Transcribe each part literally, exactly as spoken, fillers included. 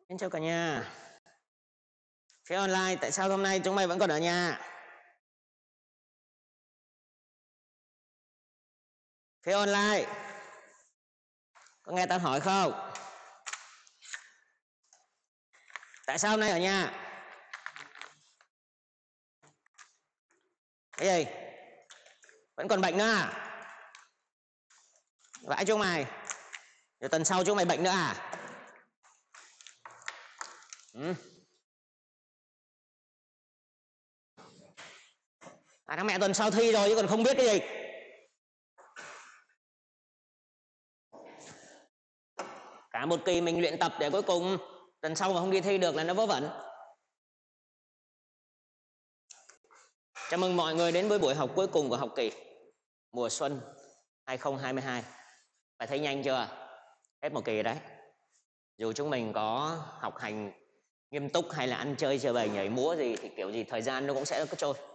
Xin chào cả nhà. Phía online, tại sao hôm nay chúng mày vẫn còn ở nhà? Phía online, có nghe tao hỏi không? Tại sao hôm nay ở nhà? Cái gì? Vẫn còn bệnh nữa à? Vãi chúng mày. Rồi tuần sau chúng mày bệnh nữa à? Ừ. À thằng mẹ tuần sau thi rồi chứ còn không biết cái gì. Cả một kỳ mình luyện tập để cuối cùng tuần sau mà không đi thi được là nó vớ vẩn. Chào mừng mọi người đến với buổi học cuối cùng của học kỳ mùa xuân hai không hai hai. Phải thấy nhanh chưa? Hết một kỳ đấy. Dù chúng mình có học hành nghiêm túc hay là ăn chơi chơi bời nhảy múa gì thì kiểu gì thời gian nó cũng sẽ có trôi.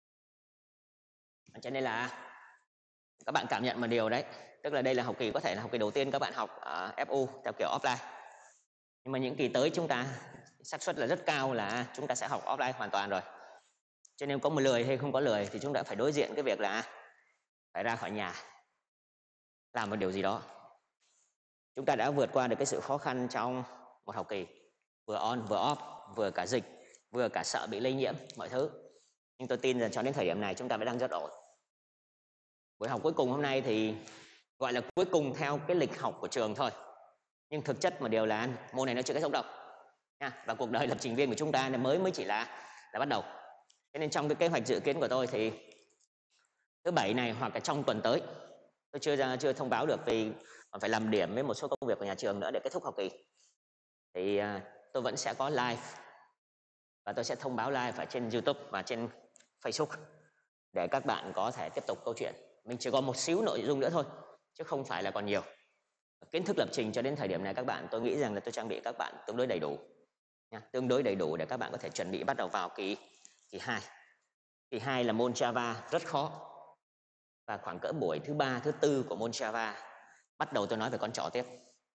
Cho nên là các bạn cảm nhận một điều đấy, tức là đây là học kỳ có thể là học kỳ đầu tiên các bạn học ở ép u theo kiểu offline. Nhưng mà những kỳ tới chúng ta xác suất là rất cao là chúng ta sẽ học offline hoàn toàn rồi. Cho nên có một lười hay không có lười thì chúng ta phải đối diện cái việc là phải ra khỏi nhà làm một điều gì đó. Chúng ta đã vượt qua được cái sự khó khăn trong một học kỳ, vừa on vừa off, vừa cả dịch, vừa cả sợ bị lây nhiễm mọi thứ. Nhưng tôi tin rằng cho đến thời điểm này chúng ta vẫn đang rất ổn. Buổi học cuối cùng hôm nay thì gọi là cuối cùng theo cái lịch học của trường thôi, nhưng thực chất một điều là môn này nó chưa kết thúc đâu nha. Và cuộc đời lập trình viên của chúng ta mới mới chỉ là là bắt đầu. Cho nên trong cái kế hoạch dự kiến của tôi thì thứ bảy này hoặc là trong tuần tới, tôi chưa ra chưa thông báo được vì còn phải làm điểm với một số công việc của nhà trường nữa để kết thúc học kỳ, thì tôi vẫn sẽ có live và tôi sẽ thông báo live ở trên YouTube và trên Facebook để các bạn có thể tiếp tục câu chuyện. Mình chỉ có một xíu nội dung nữa thôi chứ không phải là còn nhiều. Kiến thức lập trình cho đến thời điểm này các bạn, tôi nghĩ rằng là tôi trang bị các bạn tương đối đầy đủ nha, tương đối đầy đủ để các bạn có thể chuẩn bị bắt đầu vào kỳ kỳ hai. Kỳ hai là môn Java rất khó, và khoảng cỡ buổi thứ ba thứ tư của môn Java bắt đầu tôi nói về con trỏ tiếp.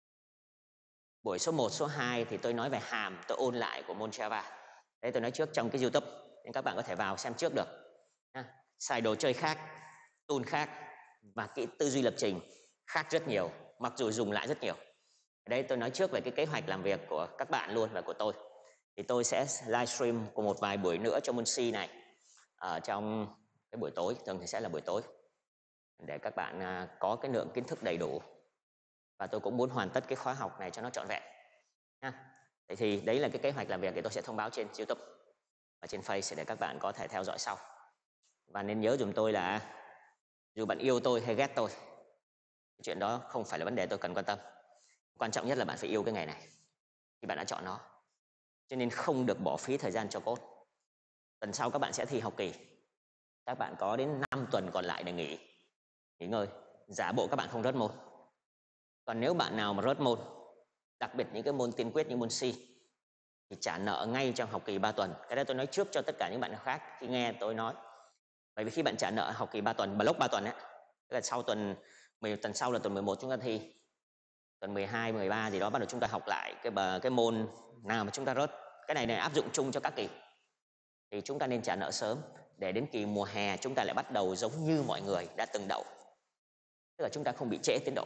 Buổi số một số hai thì tôi nói về hàm, tôi ôn lại của môn Java. Đấy, tôi nói trước trong cái YouTube nên các bạn có thể vào xem trước được nha. Xài đồ chơi khác, tool khác và kỹ tư duy lập trình khác rất nhiều, mặc dù dùng lại rất nhiều. Ở đây tôi nói trước về cái kế hoạch làm việc của các bạn luôn và của tôi. Thì tôi sẽ livestream của một vài buổi nữa cho môn C này ở trong cái buổi tối, thường thì sẽ là buổi tối, để các bạn có cái lượng kiến thức đầy đủ. Và tôi cũng muốn hoàn tất cái khóa học này cho nó trọn vẹn nha. Thế thì đấy là cái kế hoạch làm việc, thì tôi sẽ thông báo trên YouTube và trên Face để các bạn có thể theo dõi sau. Và nên nhớ dùm tôi là dù bạn yêu tôi hay ghét tôi, cái chuyện đó không phải là vấn đề tôi cần quan tâm. Quan trọng nhất là bạn phải yêu cái nghề này khi bạn đã chọn nó. Cho nên không được bỏ phí thời gian cho code. Tuần sau các bạn sẽ thi học kỳ, các bạn có đến năm tuần còn lại để nghỉ nghỉ ngơi, giả bộ các bạn không rớt môn. Còn nếu bạn nào mà rớt môn, đặc biệt những cái môn tiên quyết như môn C, thì trả nợ ngay trong học kỳ ba tuần. Cái đó tôi nói trước cho tất cả những bạn khác khi nghe tôi nói. Bởi vì khi bạn trả nợ học kỳ ba tuần, block ba tuần ấy, tức là sau tuần mười tuần sau là tuần mười một chúng ta thi, tuần mười hai, mười ba gì đó bắt đầu chúng ta học lại cái bờ cái môn nào mà chúng ta rớt. Cái này này áp dụng chung cho các kỳ. Thì chúng ta nên trả nợ sớm để đến kỳ mùa hè chúng ta lại bắt đầu giống như mọi người đã từng đậu. Tức là chúng ta không bị trễ tiến độ.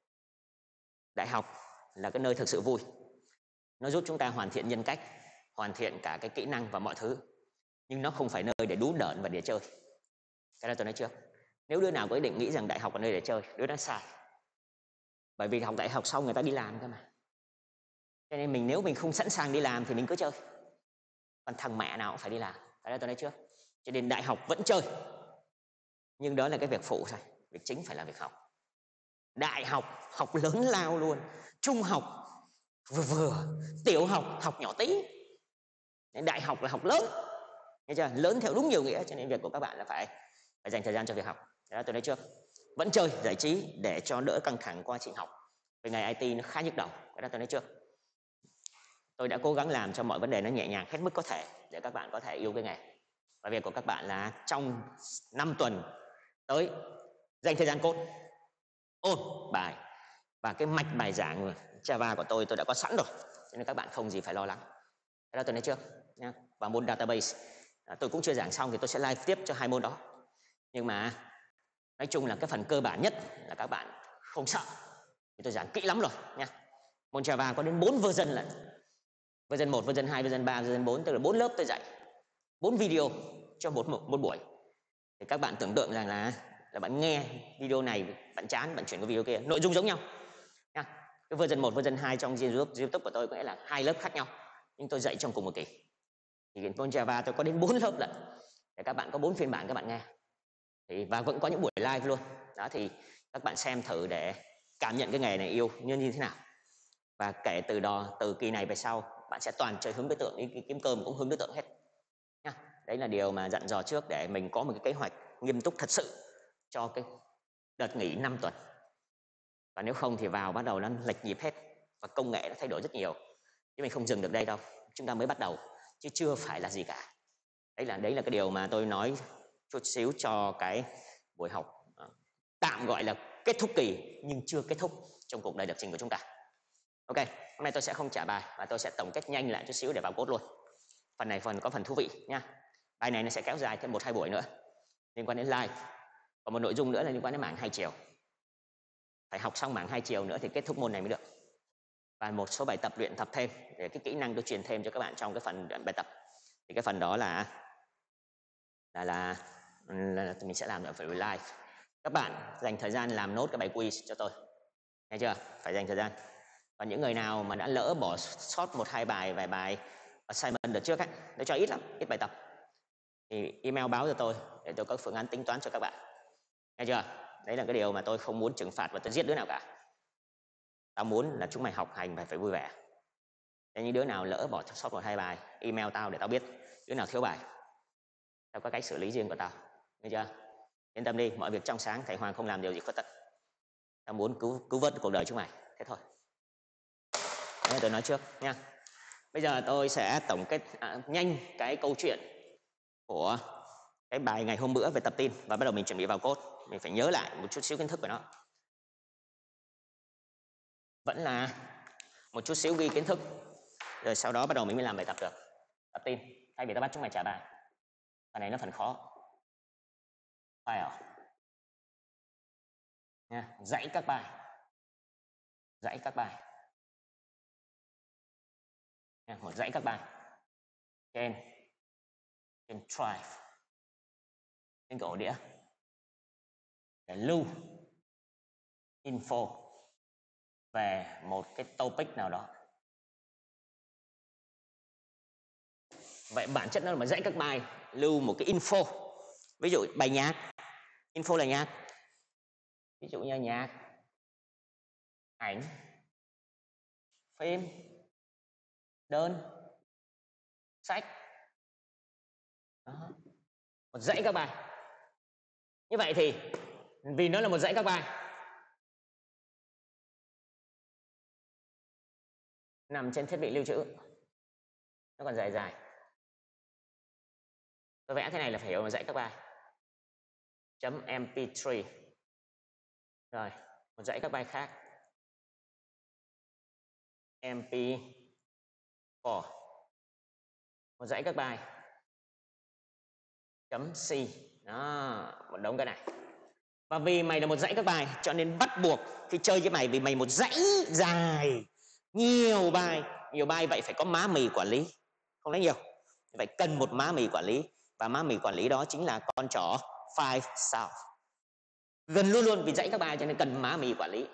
Đại học là cái nơi thực sự vui. Nó giúp chúng ta hoàn thiện nhân cách, hoàn thiện cả cái kỹ năng và mọi thứ. Nhưng nó không phải nơi để đú đởn và để chơi. Cái đó tôi nói trước. Nếu đứa nào có ý định nghĩ rằng đại học là nơi để chơi, đứa đó sai. Bởi vì học đại học xong người ta đi làm cơ mà. Cho nên mình nếu mình không sẵn sàng đi làm thì mình cứ chơi. Còn thằng mẹ nào cũng phải đi làm. Cái đó tôi nói trước. Cho nên đại học vẫn chơi. Nhưng đó là cái việc phụ thôi. Việc chính phải là việc học. Đại học học lớn lao luôn. Trung học vừa vừa, tiểu học học nhỏ tí. Đại học là học lớn. Nghe chưa? Lớn theo đúng nhiều nghĩa. Cho nên việc của các bạn là phải phải dành thời gian cho việc học. Đó tôi nói trước. Vẫn chơi giải trí để cho đỡ căng thẳng qua trình học. Vì ngày i tê nó khá nhức đầu. Cái đó tôi nói trước. Tôi đã cố gắng làm cho mọi vấn đề nó nhẹ nhàng hết mức có thể để các bạn có thể yêu cái nghề. Và việc của các bạn là trong năm tuần tới dành thời gian code, ôn bài và cái mạch bài giảng Java của tôi tôi đã có sẵn rồi. cho nên các bạn không gì phải lo lắng. Cái đó tôi nói trước nha. Và môn database à, tôi cũng chưa giảng xong thì tôi sẽ live tiếp cho hai môn đó. Nhưng mà nói chung là cái phần cơ bản nhất là các bạn không sợ thì tôi giảng kỹ lắm rồi nha. Môn Java có đến bốn version lận. Version một, version hai, version ba, version bốn, tức là bốn lớp tôi dạy, bốn video cho một, một một buổi. Thì các bạn tưởng tượng rằng là là bạn nghe video này, bạn chán, bạn chuyển qua video kia, nội dung giống nhau nha. Cái version một, version hai trong YouTube, YouTube của tôi có nghĩa là hai lớp khác nhau, nhưng tôi dạy trong cùng một kỳ. Thì môn Java tôi có đến bốn lớp lận, để các bạn có bốn phiên bản các bạn nghe. Thì và vẫn có những buổi live luôn. Đó thì các bạn xem thử để cảm nhận cái nghề này yêu như như thế nào. Và kể từ đó, từ kỳ này về sau, bạn sẽ toàn chơi hướng đối tượng, kiếm cơm cũng hướng đối tượng hết nha. Đấy là điều mà dặn dò trước để mình có một cái kế hoạch nghiêm túc thật sự cho cái đợt nghỉ năm tuần. Và nếu không thì vào bắt đầu nó lệch nhịp hết và công nghệ nó thay đổi rất nhiều. Chứ mình không dừng được đây đâu. Chúng ta mới bắt đầu chứ chưa phải là gì cả. Đấy là đấy là cái điều mà tôi nói chút xíu cho cái buổi học tạm gọi là kết thúc kỳ nhưng chưa kết thúc trong cuộc đời lập trình của chúng ta. Ok, hôm nay tôi sẽ không trả bài và tôi sẽ tổng kết nhanh lại chút xíu để vào code luôn. Phần này phần có phần thú vị nha. Bài này nó sẽ kéo dài thêm một hai buổi nữa liên quan đến live. Còn một nội dung nữa là liên quan đến mảng hai chiều. Phải học xong mảng hai chiều nữa thì kết thúc môn này mới được. Và một số bài tập luyện tập thêm để cái kỹ năng tôi truyền thêm cho các bạn trong cái phần bài tập. Thì cái phần đó là là là, là, là mình sẽ làm ở phần live. Các bạn dành thời gian làm nốt cái bài quiz cho tôi. Nghe chưa? Phải dành thời gian. Và những người nào mà đã lỡ bỏ sót một hai bài, vài bài assignment đợt trước ấy, nó cho ít lắm, ít bài tập, thì email báo cho tôi để tôi có phương án tính toán cho các bạn. Nghe chưa? Đấy là cái điều mà tôi không muốn trừng phạt và tôi giết đứa nào cả. Tao muốn là chúng mày học hành phải phải vui vẻ. Để những đứa nào lỡ bỏ sót một hai bài, email tao để tao biết. Đứa nào thiếu bài, tao có cách xử lý riêng của tao. Nghe chưa? Yên tâm đi, mọi việc trong sáng, thầy Hoàng không làm điều gì khuất tất. Tao muốn cứu cứu vớt cuộc đời chúng mày, thế thôi. Đấy, tôi nói trước nha. Bây giờ tôi sẽ tổng kết à, nhanh cái câu chuyện của cái bài ngày hôm bữa về tập tin và bắt đầu mình chuẩn bị vào code. Mình phải nhớ lại một chút xíu kiến thức của nó. Vẫn là một chút xíu ghi kiến thức, rồi sau đó bắt đầu mình mới làm bài tập được. Tập tin, thay vì tao bắt chúng mày trả bài. Phần này nó phần khó. File nha, dãy các bài. Dãy các bài. Nha, một dãy các bài. Trên trên drive. Trên cái ổ đĩa. Để lưu info về một cái topic nào đó. Vậy bản chất nó là dãy các bài, lưu một cái info. Ví dụ bài nhạc, info là nhạc. Ví dụ như nhạc, ảnh, phim, đơn, sách. Đó. Một dãy các bài. Như vậy thì vì nó là một dãy các bài, nằm trên thiết bị lưu trữ, nó còn dài dài. Tôi vẽ thế này là phải hiểu một dãy các bài. Chấm em pê ba. Rồi, một dãy các bài khác. em pê bốn. Một dãy các bài. Chấm C. Đó, một đống cái này. Và vì mày là một dãy các bài cho nên bắt buộc khi chơi với mày, vì mày một dãy dài, nhiều bài, nhiều bài vậy phải có má mì quản lý. Không lấy nhiều. Vậy cần một má mì quản lý. Và má mì quản lý đó chính là con chó five sao. Gần luôn luôn vì dãy các bài cho nên cần má mì quản lý.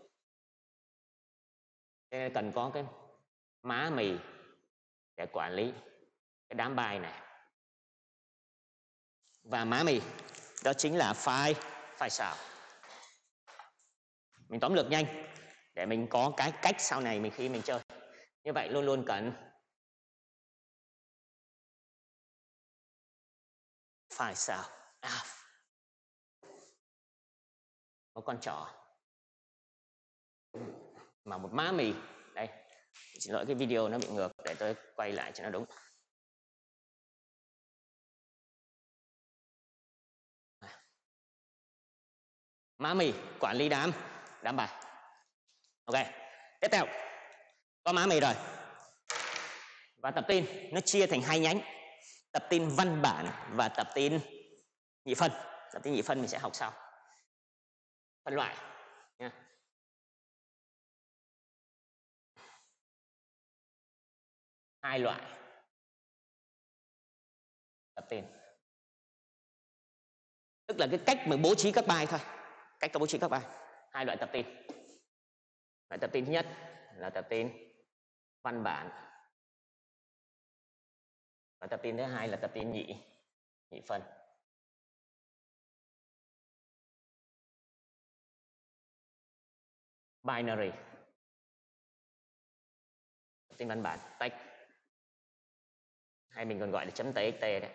Cho nên cần có cái má mì để quản lý cái đám bài này. Và má mì đó chính là five, five sao. Mình tóm lược nhanh để mình có cái cách sau này mình khi mình chơi. Như vậy luôn luôn cần five sao. À, một con chó mà một má mì. Đây, xin lỗi cái video nó bị ngược, để tôi quay lại cho nó đúng. Má mì quản lý đám đám bài. Ok, tiếp theo có má mì rồi, Và tập tin nó chia thành hai nhánh, tập tin văn bản và tập tin nhị phân. Tập tin nhị phân mình sẽ học sau. Phân loại nha. Hai loại tập tin, tức là cái cách mà bố trí các bài thôi, cách bố trí các bài. Hai loại tập tin. Loại tập tin thứ nhất là tập tin văn bản, và tập tin thứ hai là tập tin nhị nhị phân. Binary, tập tin văn bản, text, hay mình còn gọi là chấm txt đấy.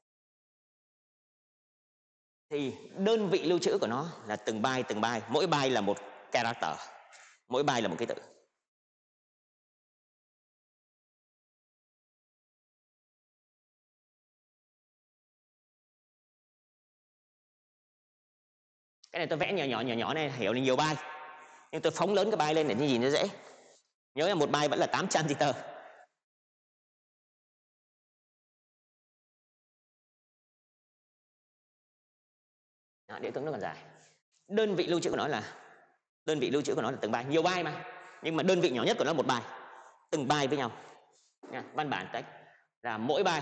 Thì đơn vị lưu trữ của nó là từng byte từng byte, mỗi byte là một character, mỗi byte là một ký tự. Cái này tôi vẽ nhỏ nhỏ nhỏ nhỏ này hiểu là nhiều byte, nhưng tôi phóng lớn cái byte lên để nhìn nó dễ. Nhớ là một byte vẫn là tám transistor. Đó, đĩa cứng nó còn dài. Đơn vị lưu trữ của nó là đơn vị lưu trữ của nó là từng byte, nhiều byte mà, nhưng mà đơn vị nhỏ nhất của nó là một byte, từng byte với nhau. Nha, văn bản text là mỗi byte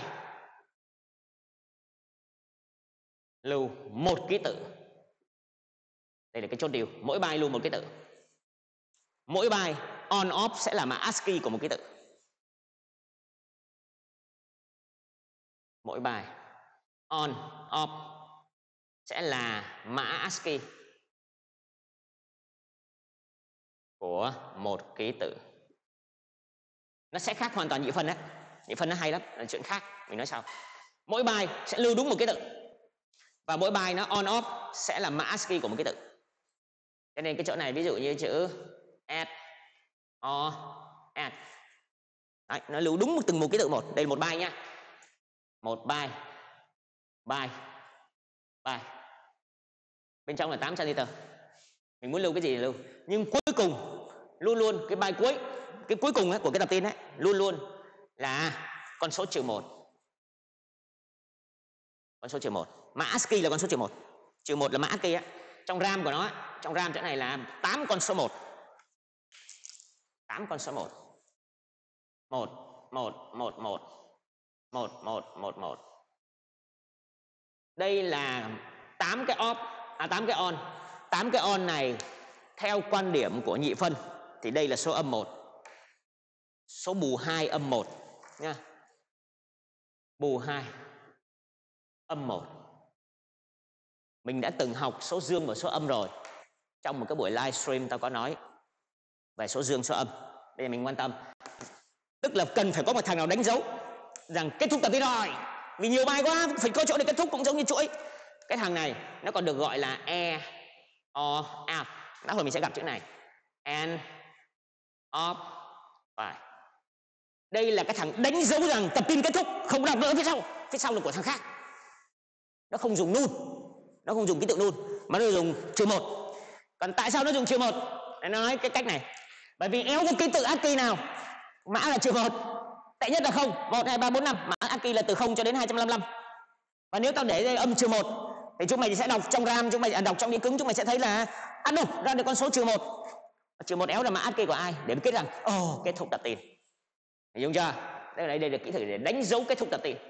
lưu một ký tự. Đây là cái chốt điều, mỗi byte lưu một ký tự. Mỗi byte on off sẽ là mã ASCII của một ký tự. Mỗi byte on off sẽ là mã ASCII của một ký tự. Nó sẽ khác hoàn toàn nhị phân đấy. Nhị phân nó hay lắm, là chuyện khác, mình nói sau. Mỗi byte sẽ lưu đúng một ký tự, và mỗi byte nó on off sẽ là mã ASCII của một ký tự. Cho nên cái chỗ này ví dụ như chữ S O S, đấy, nó lưu đúng từng một ký tự một. Đây là một byte nhá, một byte byte byte, bên trong là tám transistor. Mình muốn lưu cái gì thì lưu, nhưng cuối cùng luôn luôn cái byte cuối, cái cuối cùng ấy, của cái tập tin ấy luôn luôn là con số trừ một. Con số trừ một, mã ASCII là con số trừ một. Trừ một là mã ASCII á. Trong RAM của nó, trong RAM chỗ này là tám con số một. tám con số một. một một một một một một một một. Đây là tám cái off, à tám cái on. tám cái on này theo quan điểm của nhị phân thì đây là số âm một. Số bù hai âm một nha. Bù hai âm một. Mình đã từng học số dương và số âm rồi. Trong một cái buổi livestream tao có nói về số dương số âm. Bây giờ mình quan tâm, tức là cần phải có một thằng nào đánh dấu rằng kết thúc tập tin rồi, vì nhiều bài quá phải có chỗ để kết thúc, cũng giống như chuỗi. Cái thằng này nó còn được gọi là E O F. Đã hồi mình sẽ gặp chữ này, and of phải. Đây là cái thằng đánh dấu rằng tập tin kết thúc, không đọc nữa phía sau. Phía sau là của thằng khác. Nó không dùng nun, nó không dùng ký tự nun, mà nó dùng trừ một. Còn tại sao nó dùng trừ một? Nó nói cái cách này, bởi vì éo có ký tự ASCII nào mã là trừ một, tệ nhất là không, một, hai, ba, bốn, năm, mã ASCII là từ không cho đến hai trăm năm mươi lăm. Và nếu tao để đây âm trừ một thì chúng mày sẽ đọc trong RAM, chúng mày à, đọc trong đĩa cứng, chúng mày sẽ thấy là ăn đủ ra được con số trừ một. Trừ một éo là mã ASCII của ai, để biết rằng ồ oh, kết thúc tập tin. Hiểu chưa? Đây là đây là kỹ thuật để đánh dấu kết thúc tập tin.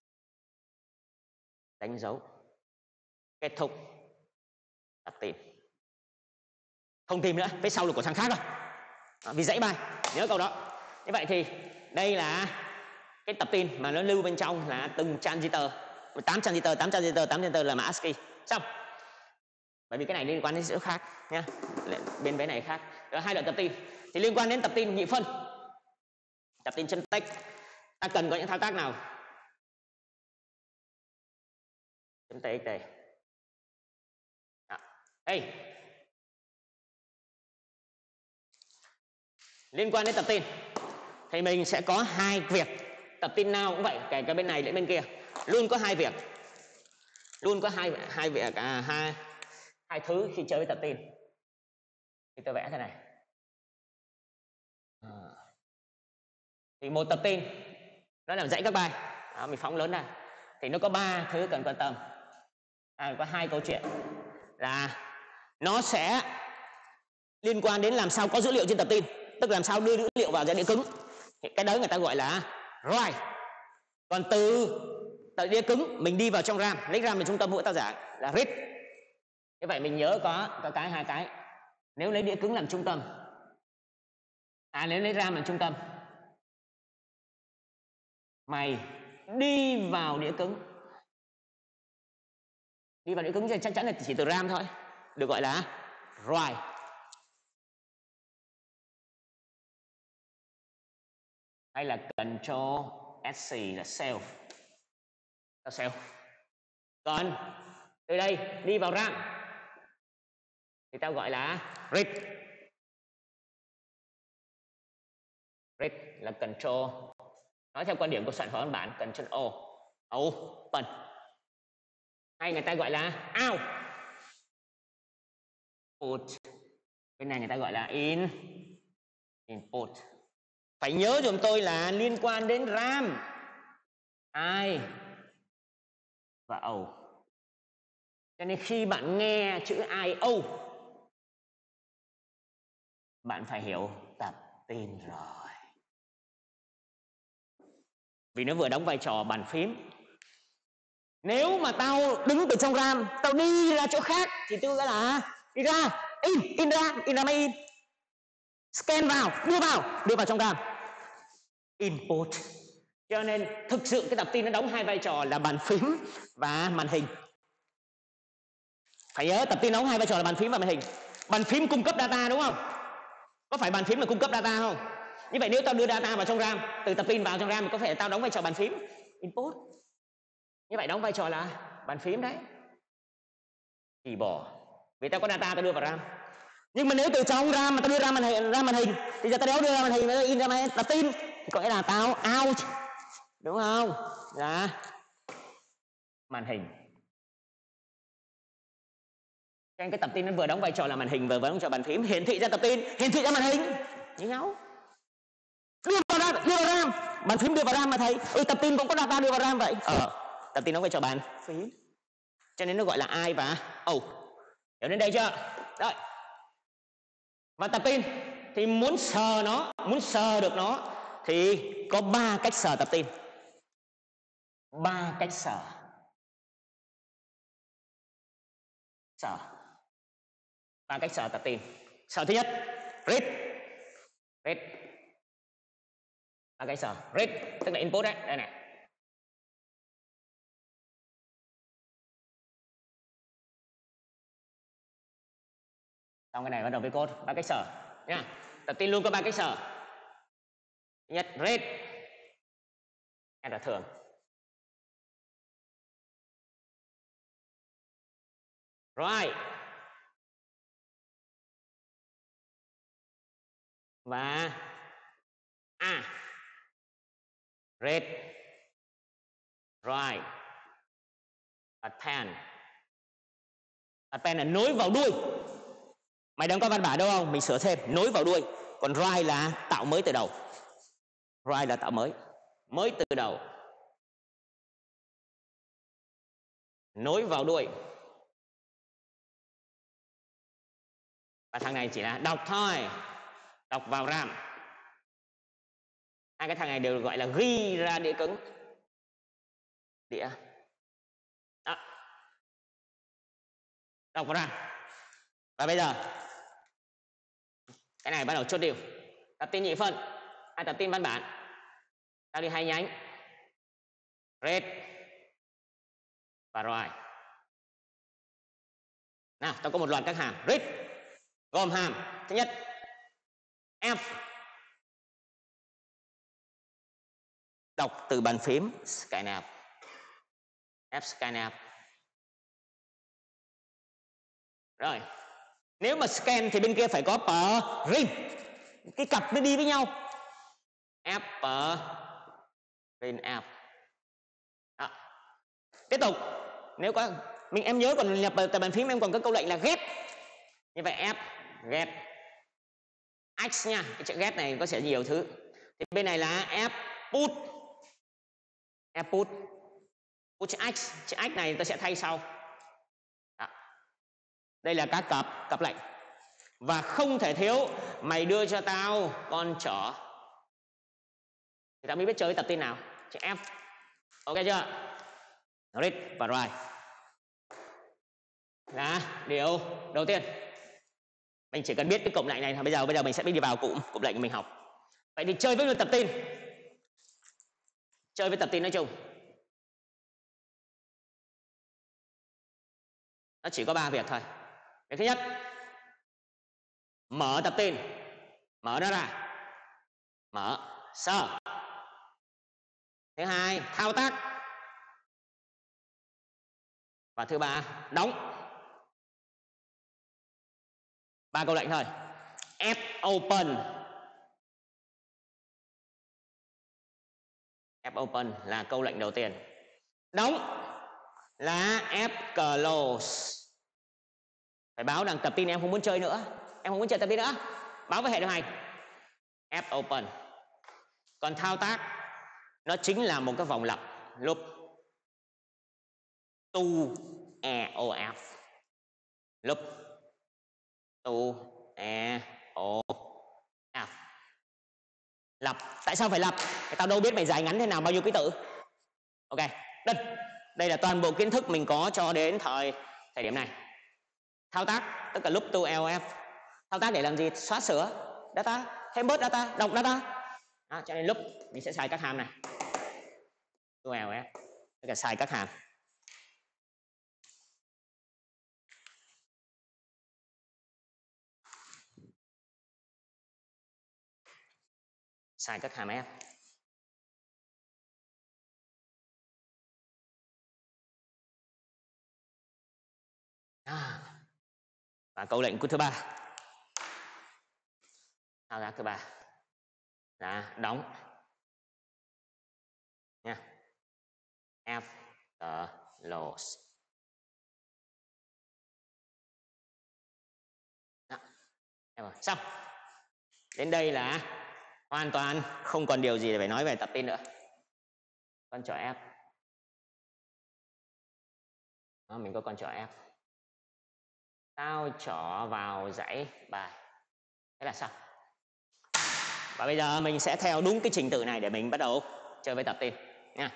Đánh dấu kết thúc tập tin. Không tìm nữa, phía sau là của thằng khác rồi. Đó, vì dãy bài, nhớ câu đó. Như vậy thì đây là cái tập tin mà nó lưu bên trong là từng transistor, tám transistor, tám transistor, tám transistor là mã ASCII. Xong. Bởi vì cái này liên quan đến chữ khác nhá. Bên bên này khác. Rồi hai loại tập tin. Thì liên quan đến tập tin nhị phân. Tập tin chân text. Ta cần có những thao tác nào? Chấm txt đây. Đó. Đây. Liên quan đến tập tin thì mình sẽ có hai việc. Tập tin nào cũng vậy, kể cả bên này lẫn bên kia, luôn có hai việc, luôn có hai hai việc à, hai hai thứ khi chơi với tập tin. Thì tôi vẽ thế này. À. Thì một tập tin nó làm dãy các bài. Đó, mình phóng lớn ra thì nó có ba thứ cần quan tâm. À, có hai câu chuyện là nó sẽ liên quan đến làm sao có dữ liệu trên tập tin, tức là làm sao đưa dữ liệu vào ra đĩa cứng. Cái đấy người ta gọi là write. Còn từ tại đĩa cứng mình đi vào trong RAM, lấy RAM là trung tâm mỗi tác giả là read. Như vậy mình nhớ có có cái hai cái. Nếu lấy đĩa cứng làm trung tâm, à nếu lấy RAM làm trung tâm, mày đi vào đĩa cứng, đi vào đĩa cứng thì chắc chắn là chỉ từ RAM thôi, được gọi là write. Hay là control sc là self, self. Còn từ đây đi vào RAM thì tao gọi là read. Read là control, nói theo quan điểm của soạn phổ văn bản, control O, open. Hay người ta gọi là out, put. Bên này người ta gọi là in, input. Phải nhớ giùm tôi là liên quan đến RAM, I và O. Cho nên khi bạn nghe chữ I O, bạn phải hiểu tập tin rồi. Vì nó vừa đóng vai trò bàn phím. Nếu mà tao đứng từ trong RAM, tao đi ra chỗ khác thì tôi gọi là đi ra, in, in ra, in ra máy in. Scan vào, đưa vào, đưa vào trong RAM. Input. Cho nên thực sự cái tập tin nó đóng hai vai trò là bàn phím và màn hình. Phải nhớ tập tin đóng hai vai trò là bàn phím và màn hình. Bàn phím cung cấp data đúng không? Có phải bàn phím là cung cấp data không? Như vậy nếu tao đưa data vào trong RAM, từ tập tin vào trong RAM, có phải tao đóng vai trò bàn phím? Input. Như vậy đóng vai trò là bàn phím đấy. Thì bỏ. Vì tao có data tao đưa vào RAM. Nhưng mà nếu từ trong RAM mà tao đưa ra màn hình, ra màn hình thì giờ tao đéo đưa ra màn hình mà tao in ra màn tập tin thì có nghĩa là tao out. Đúng không? Là màn hình. Cho nên cái tập tin nó vừa đóng vai trò là màn hình vừa đóng vai trò bàn phím, hiển thị ra tập tin, hiển thị ra màn hình như nhau. Đưa vào RAM, đưa vào RAM, bàn phím đưa vào RAM mà thầy. Ừ, tập tin cũng có data đưa vào RAM vậy. Ờ, tập tin đóng vai trò bàn phím. Cho nên nó gọi là I và O. Hiểu đến đây chưa? Rồi. Và tập tin thì muốn sờ nó, muốn sờ được nó thì có ba cách sờ tập tin. Ba cách sờ. Sờ. Ba cách sờ tập tin. Sờ thứ nhất, read. Read. Ba cách sờ. Read tức là input đấy, đây này. Xong cái này bắt đầu với code, ba cách sờ nha. Tập tin luôn có ba cách sờ. Thứ nhất, read. Đây là thường. Right. Và à read, right, append. Append là nối vào đuôi. Mày đang có văn bản đâu không? Mình sửa thêm, nối vào đuôi. Còn write là tạo mới từ đầu. Write là tạo mới, mới từ đầu. Nối vào đuôi. Và thằng này chỉ là đọc thôi, đọc vào RAM. Hai cái thằng này đều gọi là ghi ra đĩa cứng. Đĩa. Đó. Đọc vào RAM. Và bây giờ cái này bắt đầu chốt điều. Tập tin nhị phân hay tập tin văn bản, ta đi hai nhánh, read và write. Nào, ta có một loạt các hàm read gồm hàm thứ nhất F, đọc từ bàn phím scanf, F scanf. Rồi, nếu mà scan thì bên kia phải có print, cái cặp nó đi với nhau. F print F. Đó. Tiếp tục, nếu có mình em nhớ còn nhập từ bàn phím em còn có câu lệnh là get. Như vậy F get X nha, cái chữ get này có sẽ nhiều thứ. Thì bên này là F put. F put put chữ x, chữ x này tôi sẽ thay sau. Đó. Đây là các cặp cặp lệnh và không thể thiếu mày đưa cho tao con chó thì tao mới biết chơi tập tin nào, chữ F. Ok chưa? Read và write là điều đầu tiên. Mình chỉ cần biết cái cụm lệnh này. Bây giờ bây giờ mình sẽ đi vào cụm cụm lệnh mình học. Vậy thì chơi với tập tin, chơi với tập tin nói chung nó chỉ có ba việc thôi. Việc thứ nhất, mở tập tin, mở nó ra, mở sơ. Thứ hai, thao tác. Và thứ ba, đóng. Ba câu lệnh thôi. F open, F open là câu lệnh đầu tiên. Đóng là F close. Phải báo rằng tập tin em không muốn chơi nữa, em không muốn chơi tập tin nữa, báo với hệ điều hành F open. Còn thao tác nó chính là một cái vòng lặp loop to e o f, loop to e o f. Lặp. Tại sao phải lặp? Thì tao đâu biết mày dài ngắn thế nào, bao nhiêu ký tự. Ok, đây đây là toàn bộ kiến thức mình có cho đến thời thời điểm này. Thao tác tức là loop to e o f. Thao tác để làm gì? Xóa sửa data, thêm bớt data, đọc data. Đó, cho nên loop mình sẽ xài các hàm này to e o f, tức là xài các hàm. Xài các hàm F. À. Và câu lệnh thứ ba, thao tác thứ ba là đóng nha. F close. Đó. Rồi, xong. Đến đây là hoàn toàn không còn điều gì để phải nói về tập tin nữa. Con chó F. Đó, mình có con chó F. Tao chó vào dãy bài. Thế là xong. Và bây giờ mình sẽ theo đúng cái trình tự này để mình bắt đầu chơi với tập tin nha.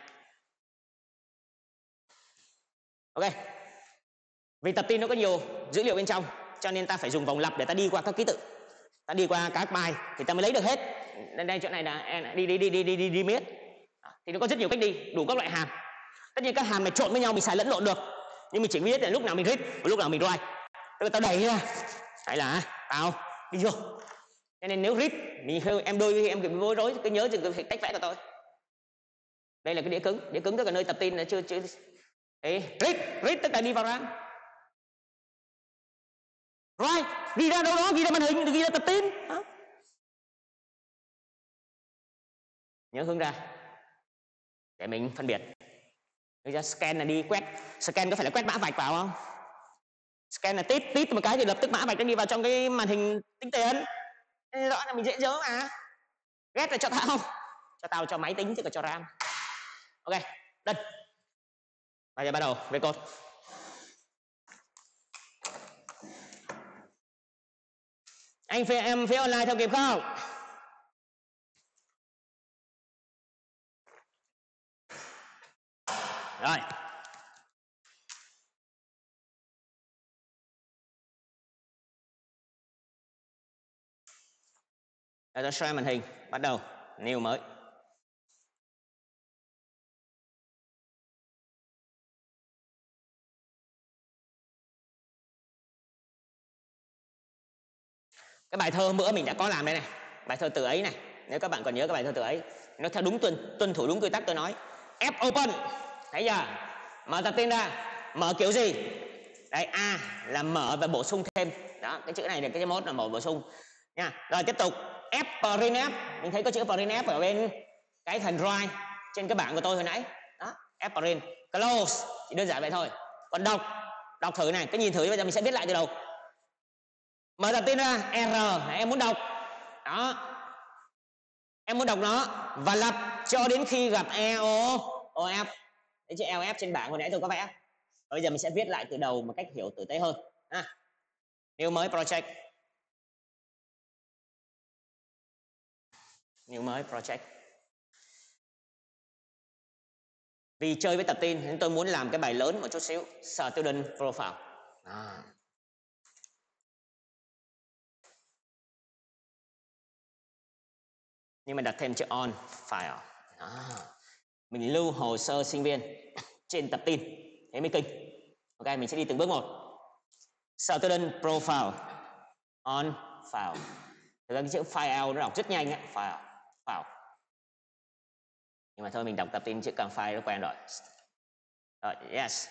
Ok. Vì tập tin nó có nhiều dữ liệu bên trong, cho nên ta phải dùng vòng lặp để ta đi qua các ký tự, ta đi qua các bài thì ta mới lấy được hết. Nên đây chỗ này là đi đi đi đi đi đi đi miết. Thì nó có rất nhiều cách đi, đủ các loại hàm. Tất nhiên các hàm này trộn với nhau mình xài lẫn lộn được, nhưng mình chỉ biết là lúc nào mình read và lúc nào mình write. Tức là tao đẩy ra hay là tao đi vô. Cho nên nếu read mình em đôi em bị bối rối cứ nhớ chừng cách vẽ của tôi. Đây là cái đĩa cứng, đĩa cứng tức là nơi tập tin là chưa chưa Đấy, read, read tức là đi vào RAM. Rồi, ghi ra đâu đó, ghi ra màn hình, ghi ra tập tin. Đó. Nhớ hướng ra để mình phân biệt. Bây giờ scan là đi quét, scan có phải là quét mã vạch vào không? Scan là tít tít một cái thì lập tức mã vạch nó đi vào trong cái màn hình tính tiền. Thế rõ là mình dễ nhớ mà. Ghét là cho tao, cho tao cho máy tính chứ còn cho RAM. Ok, đây. Bây giờ bắt đầu với code. Anh phía em phía online theo kịp không? Rồi. Để ta share màn hình, bắt đầu new mới. Cái bài thơ hôm bữa mình đã có làm đây này, bài thơ từ ấy này, nếu các bạn còn nhớ cái bài thơ từ ấy, nó theo đúng tuân tuân thủ đúng quy tắc tôi nói. F open, thấy chưa? Mở tập tin ra, mở kiểu gì? Đấy, A là mở và bổ sung thêm. Đó, cái chữ này là cái chữ mốt là mở bổ sung nha. Rồi tiếp tục F printf, mình thấy có chữ printf ở bên cái phần write trên cái bảng của tôi hồi nãy. Đó, F print, close, chỉ đơn giản vậy thôi. Còn đọc, đọc thử này, cái nhìn thử bây giờ mình sẽ viết lại từ đầu. Mở tập tin ra, R, em muốn đọc. Đó. Em muốn đọc nó và lặp cho đến khi gặp e o o ép, đấy chữ lờ ép trên bảng hồi nãy tôi có vẽ. Bây giờ mình sẽ viết lại từ đầu một cách hiểu tử tế hơn. À, new mới project, new mới project. Vì chơi với tập tin nên tôi muốn làm cái bài lớn một chút xíu. Student profile. À. Nhưng mà đặt thêm chữ on file. À. Mình lưu hồ sơ sinh viên trên tập tin, thế mới kinh. Ok, mình sẽ đi từng bước một. Student profile on file. Thực ra cái chữ file nó đọc rất nhanh ấy. File, file. Nhưng mà thôi mình đọc tập tin chữ càng file nó quen rồi. Rồi, yes.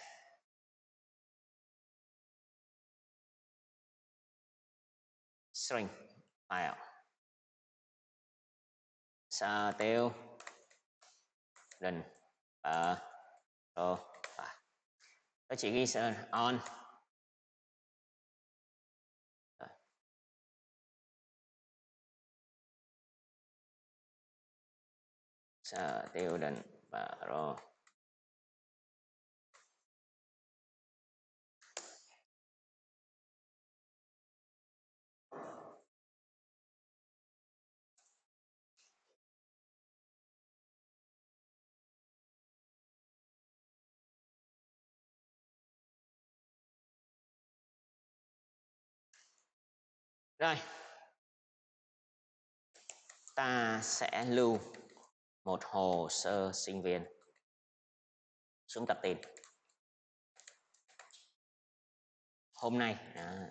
String file. Sa tiêu đừng ờ ờ tôi chỉ ghi on. Sa tiêu đừng và rồi. Rồi, ta sẽ lưu một hồ sơ sinh viên xuống tập tin. Hôm nay à,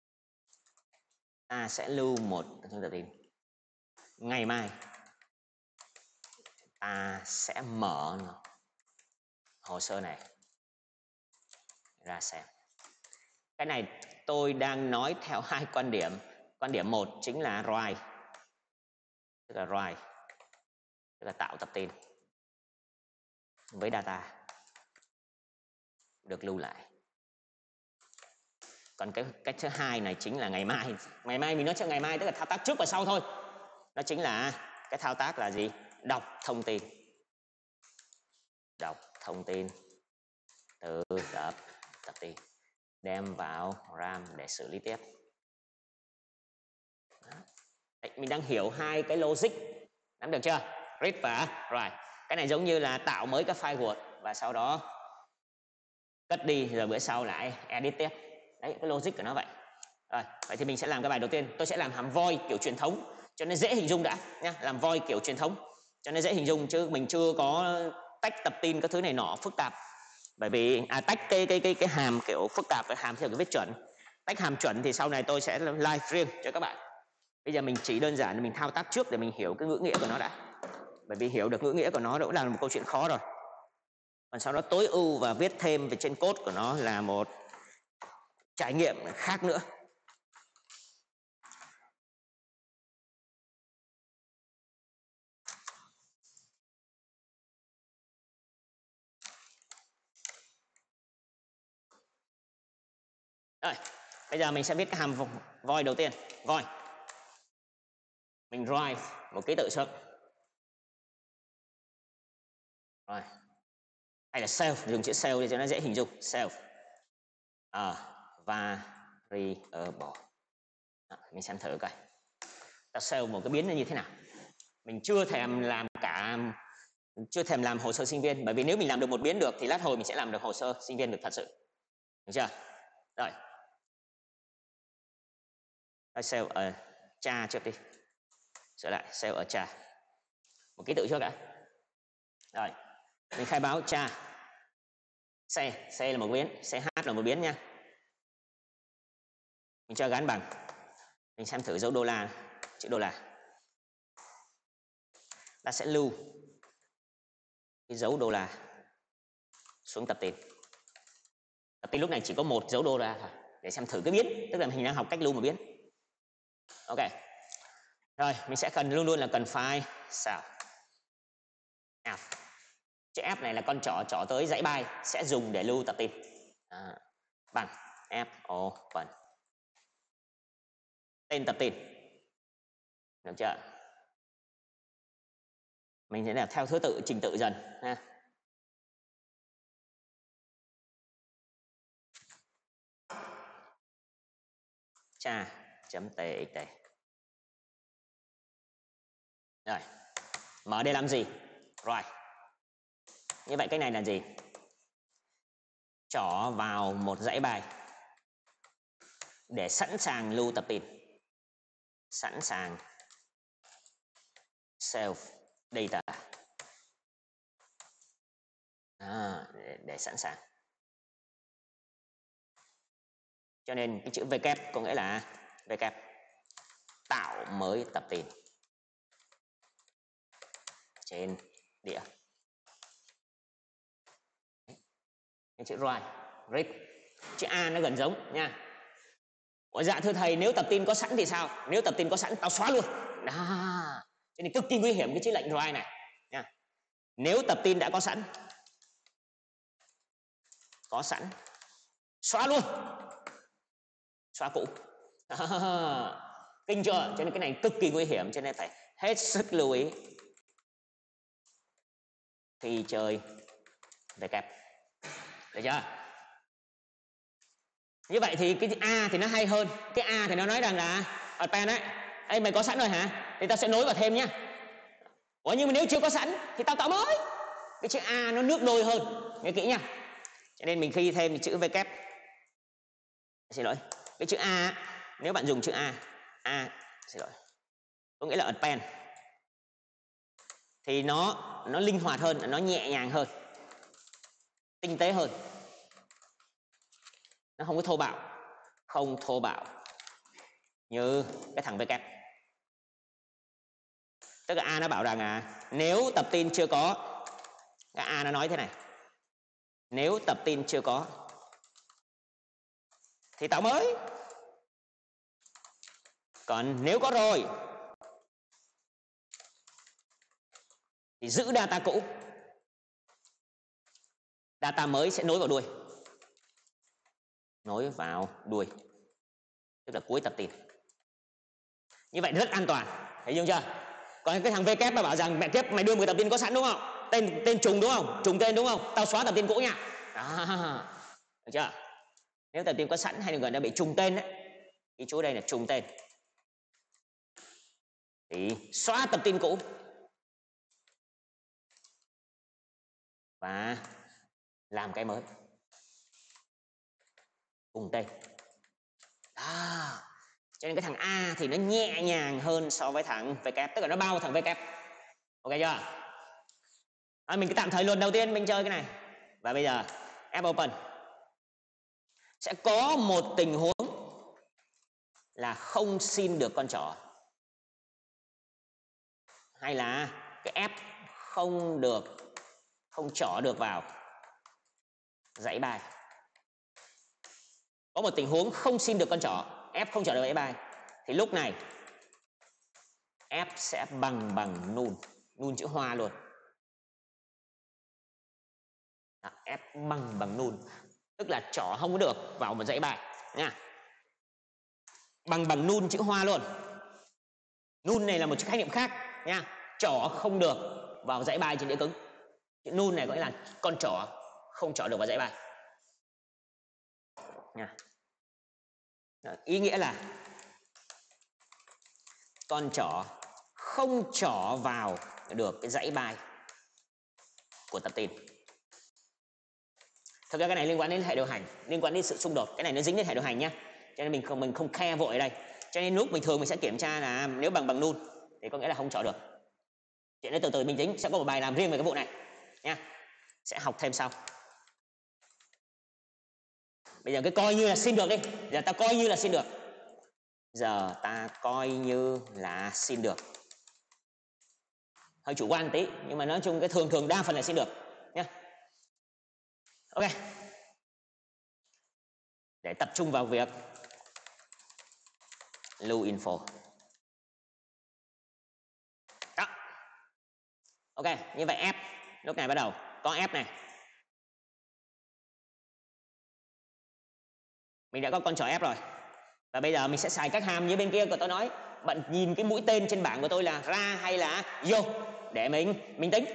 ta sẽ lưu một xuống tập tin. Ngày mai ta sẽ mở hồ sơ này ra xem. Cái này tôi đang nói theo hai quan điểm. Quan điểm một chính là write, tức là write, tức là tạo tập tin với data được lưu lại. Còn cái cách thứ hai này chính là ngày mai. Ngày mai mình nói cho ngày mai tức là thao tác trước và sau thôi. Nó chính là cái thao tác là gì? Đọc thông tin. Đọc thông tin từ tập tập tin đem vào RAM để xử lý tiếp. Đấy, mình đang hiểu hai cái logic, nắm được chưa? Read và write. Cái này giống như là tạo mới cái file Word và sau đó cất đi rồi bữa sau lại edit tiếp. Đấy, cái logic của nó vậy. Rồi, vậy thì mình sẽ làm cái bài đầu tiên. Tôi sẽ làm hàm void kiểu truyền thống cho nó dễ hình dung đã nhá, làm void kiểu truyền thống cho nó dễ hình dung, chứ mình chưa có tách tập tin các thứ này nọ phức tạp. Bởi vì à, tách cái cái cái cái hàm kiểu phức tạp với hàm theo cái viết chuẩn. Tách hàm chuẩn thì sau này tôi sẽ live riêng cho các bạn. Bây giờ mình chỉ đơn giản là mình thao tác trước để mình hiểu cái ngữ nghĩa của nó đã. Bởi vì hiểu được ngữ nghĩa của nó cũng là một câu chuyện khó rồi. Còn sau đó tối ưu và viết thêm về trên code của nó là một trải nghiệm khác nữa. Rồi, bây giờ mình sẽ viết cái hàm void đầu tiên. Void. Mình write một ký tự trước. Rồi. Hay là self, dùng chữ self để cho nó dễ hình dung. Self. À, variable. Đó, mình xem thử coi. Ta self một cái biến nó như thế nào. Mình chưa thèm làm cả chưa thèm làm hồ sơ sinh viên, bởi vì nếu mình làm được một biến được thì lát hồi mình sẽ làm được hồ sơ sinh viên được thật sự. Được chưa? Rồi. Ta self ở cha trước đi. Sửa lại self ở cha. Một ký tự trước đã. Rồi. Mình khai báo cha. C, C là một biến, ch là một biến nha. Mình cho gắn bằng. Mình xem thử dấu đô la, chữ đô la. Ta sẽ lưu cái dấu đô la xuống tập tin. Tập tin lúc này chỉ có một dấu đô la thôi để xem thử cái biến, tức là mình đang học cách lưu một biến. Ok. Rồi, mình sẽ cần luôn luôn là cần file sao F. Chữ F này là con trỏ trỏ tới dãy byte sẽ dùng để lưu tập tin. À, bằng F open. Tên tập tin. Được chưa? Mình sẽ làm theo thứ tự trình tự dần ha. cha chấm txt. Rồi, mở đây làm gì? Rồi. Như vậy cái này là gì? Trỏ vào một dãy bài để sẵn sàng lưu tập tin. Sẵn sàng save data. À, để, để sẵn sàng. Cho nên cái chữ W có nghĩa là W tạo mới tập tin trên đĩa. Cái chữ write, read, chữ A nó gần giống nha. Ủa dạ thưa thầy, nếu tập tin có sẵn thì sao? Nếu tập tin có sẵn tao xóa luôn. Đó. Cho nên cực kỳ nguy hiểm cái chữ lệnh write này nha. Nếu tập tin đã có sẵn, có sẵn, xóa luôn, xóa cũ. Kinh chưa? Cho nên cái này cực kỳ nguy hiểm, cho nên phải hết sức lưu ý khi chơi về kẹp. Được chưa? Như vậy thì cái A thì nó hay hơn. Cái A thì nó nói rằng là append ấy, ê mày có sẵn rồi hả? Thì tao sẽ nối vào thêm nhá. Ủa nhưng mà nếu chưa có sẵn thì tao tạo mới. Cái chữ A nó nước đôi hơn, nhớ kỹ nha. Cho nên mình khi thêm chữ W, xin lỗi, cái chữ A, nếu bạn dùng chữ A, A, xin lỗi, có nghĩa là append, thì nó nó linh hoạt hơn, nó nhẹ nhàng hơn, tinh tế hơn, nó không có thô bạo, không thô bạo như cái thằng W. Tức là A nó bảo rằng à, nếu tập tin chưa có, cái A nó nói thế này, nếu tập tin chưa có thì tạo mới, còn nếu có rồi thì giữ data cũ, data mới sẽ nối vào đuôi, nối vào đuôi, tức là cuối tập tin. Như vậy rất an toàn, thấy chưa? Còn cái thằng W mà bảo rằng mẹ kiếp mày đưa một tập tin có sẵn đúng không? Tên tên trùng đúng không? Trùng tên đúng không? Tao xóa tập tin cũ nha. À, được chưa? Nếu tập tin có sẵn hay là nó bị trùng tên đấy, ý chú đây là trùng tên, thì xóa tập tin cũ và làm cái mới cùng tên. À, cho nên cái thằng A thì nó nhẹ nhàng hơn so với thằng W, tức là nó bao thằng W. Ok chưa? À, mình cứ tạm thời luôn, đầu tiên mình chơi cái này. Và bây giờ F open sẽ có một tình huống là không xin được con trỏ, hay là cái F không được, không trỏ được vào dãy bài. Có một tình huống không xin được con trỏ, F không trỏ được dãy bài, thì lúc này F sẽ bằng bằng null, null chữ hoa luôn. Đó, F bằng bằng null, tức là trỏ không có được vào một dãy bài nha. Bằng bằng null chữ hoa luôn. Null này là một khái niệm khác nha. Trỏ không được vào dãy bài trên đĩa cứng. Chữ null này có nghĩa là con trỏ không trỏ được vào dãy bài nha. Đó, ý nghĩa là con trỏ không trỏ vào được cái dãy bài của tập tin. Thực ra cái này liên quan đến hệ điều hành, liên quan đến sự xung đột. Cái này nó dính đến hệ điều hành nhá, cho nên mình không mình không khe vội ở đây. Cho nên lúc bình thường mình sẽ kiểm tra là nếu bằng bằng null thì có nghĩa là không trỏ được. Chuyện đấy từ từ mình tính, sẽ có một bài làm riêng về cái vụ này nha, sẽ học thêm sau. Bây giờ cái coi như là xin được đi, giờ ta coi như là xin được, giờ ta coi như là xin được, hơi chủ quan tí nhưng mà nói chung cái thường thường đa phần là xin được nhé. Ok, để tập trung vào việc lưu info. Đó. Ok, như vậy F lúc này bắt đầu có F này, mình đã có con trỏ F rồi, và bây giờ mình sẽ xài các hàm như bên kia của tôi nói. Bạn nhìn cái mũi tên trên bảng của tôi là ra hay là vô để mình mình tính.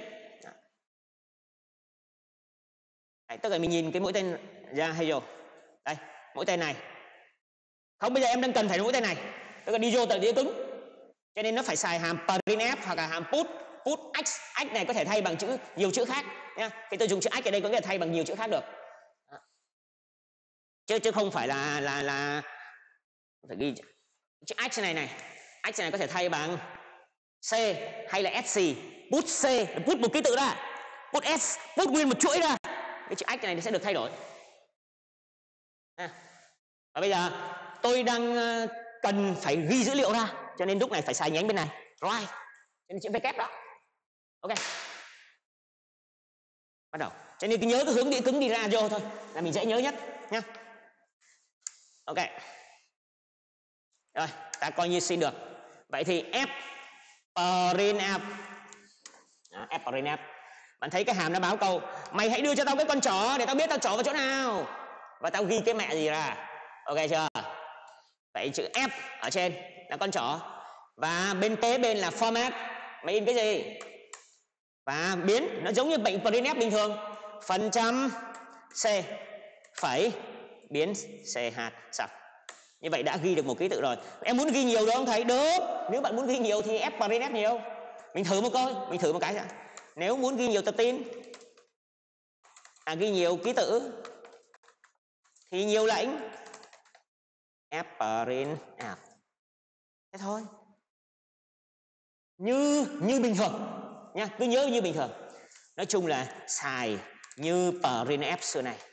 Đấy, tức là mình nhìn cái mũi tên ra hay vô. Đây, mũi tên này Không, bây giờ em đang cần phải mũi tên này, tức là đi vô tận đĩa cứng, cho nên nó phải xài hàm printf hoặc là hàm put. Put x, x này có thể thay bằng chữ nhiều chữ khác nhá. Khi tôi dùng chữ x ở đây có nghĩa là thay bằng nhiều chữ khác được, chứ chứ không phải là là là phải ghi chữ x này này, x này có thể thay bằng c hay là sc. Put c, put một ký tự ra, put s, put nguyên một chuỗi ra, cái chữ x này sẽ được thay đổi. À. Và bây giờ tôi đang cần phải ghi dữ liệu ra, cho nên lúc này phải xài nhánh bên này, right, cho nên chữ v kép đó. Ok, bắt đầu. Cho nên cứ nhớ cái hướng đĩa cứng đi ra vô thôi là mình dễ nhớ nhất nhá. Ok, rồi ta coi như xin được. Vậy thì f printf, f printf, bạn thấy cái hàm nó báo câu mày hãy đưa cho tao cái con chó để tao biết tao chó vào chỗ nào, và tao ghi cái mẹ gì ra. Ok chưa? Vậy chữ f ở trên là con chó, và bên kế bên là format, mày in cái gì, và biến nó giống như bệnh printf bình thường, phần trăm c phẩy biến ch sao. Như vậy đã ghi được một ký tự rồi. Em muốn ghi nhiều được không thầy? Được. Nếu bạn muốn ghi nhiều thì f printf nhiều. Mình thử một coi, mình thử một cái đã. Nếu muốn ghi nhiều tập tin, à ghi nhiều ký tự thì nhiều lệnh f printf. Thế thôi. Như như bình thường nha, cứ nhớ như bình thường. Nói chung là xài như printf xưa này.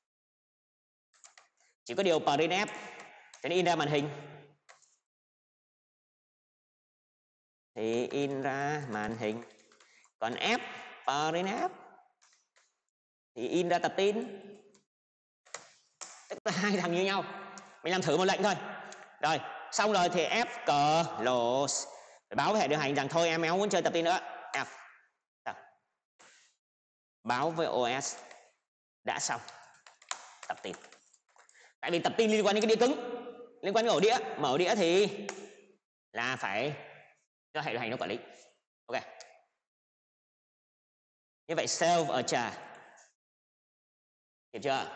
Chỉ có điều printf cho nên in ra màn hình thì in ra màn hình, còn f printf thì in ra tập tin, tức là hai thằng như nhau. Mình làm thử một lệnh thôi. Rồi xong rồi thì f close để báo với hệ điều hành rằng thôi em éo muốn chơi tập tin nữa. F báo với ô ét đã xong tập tin. Tại vì tập tin liên quan đến cái đĩa cứng, liên quan đến ổ đĩa, mở ổ đĩa thì là phải cho hệ điều hành nó quản lý. Ok, như vậy save ở trà, hiểu chưa?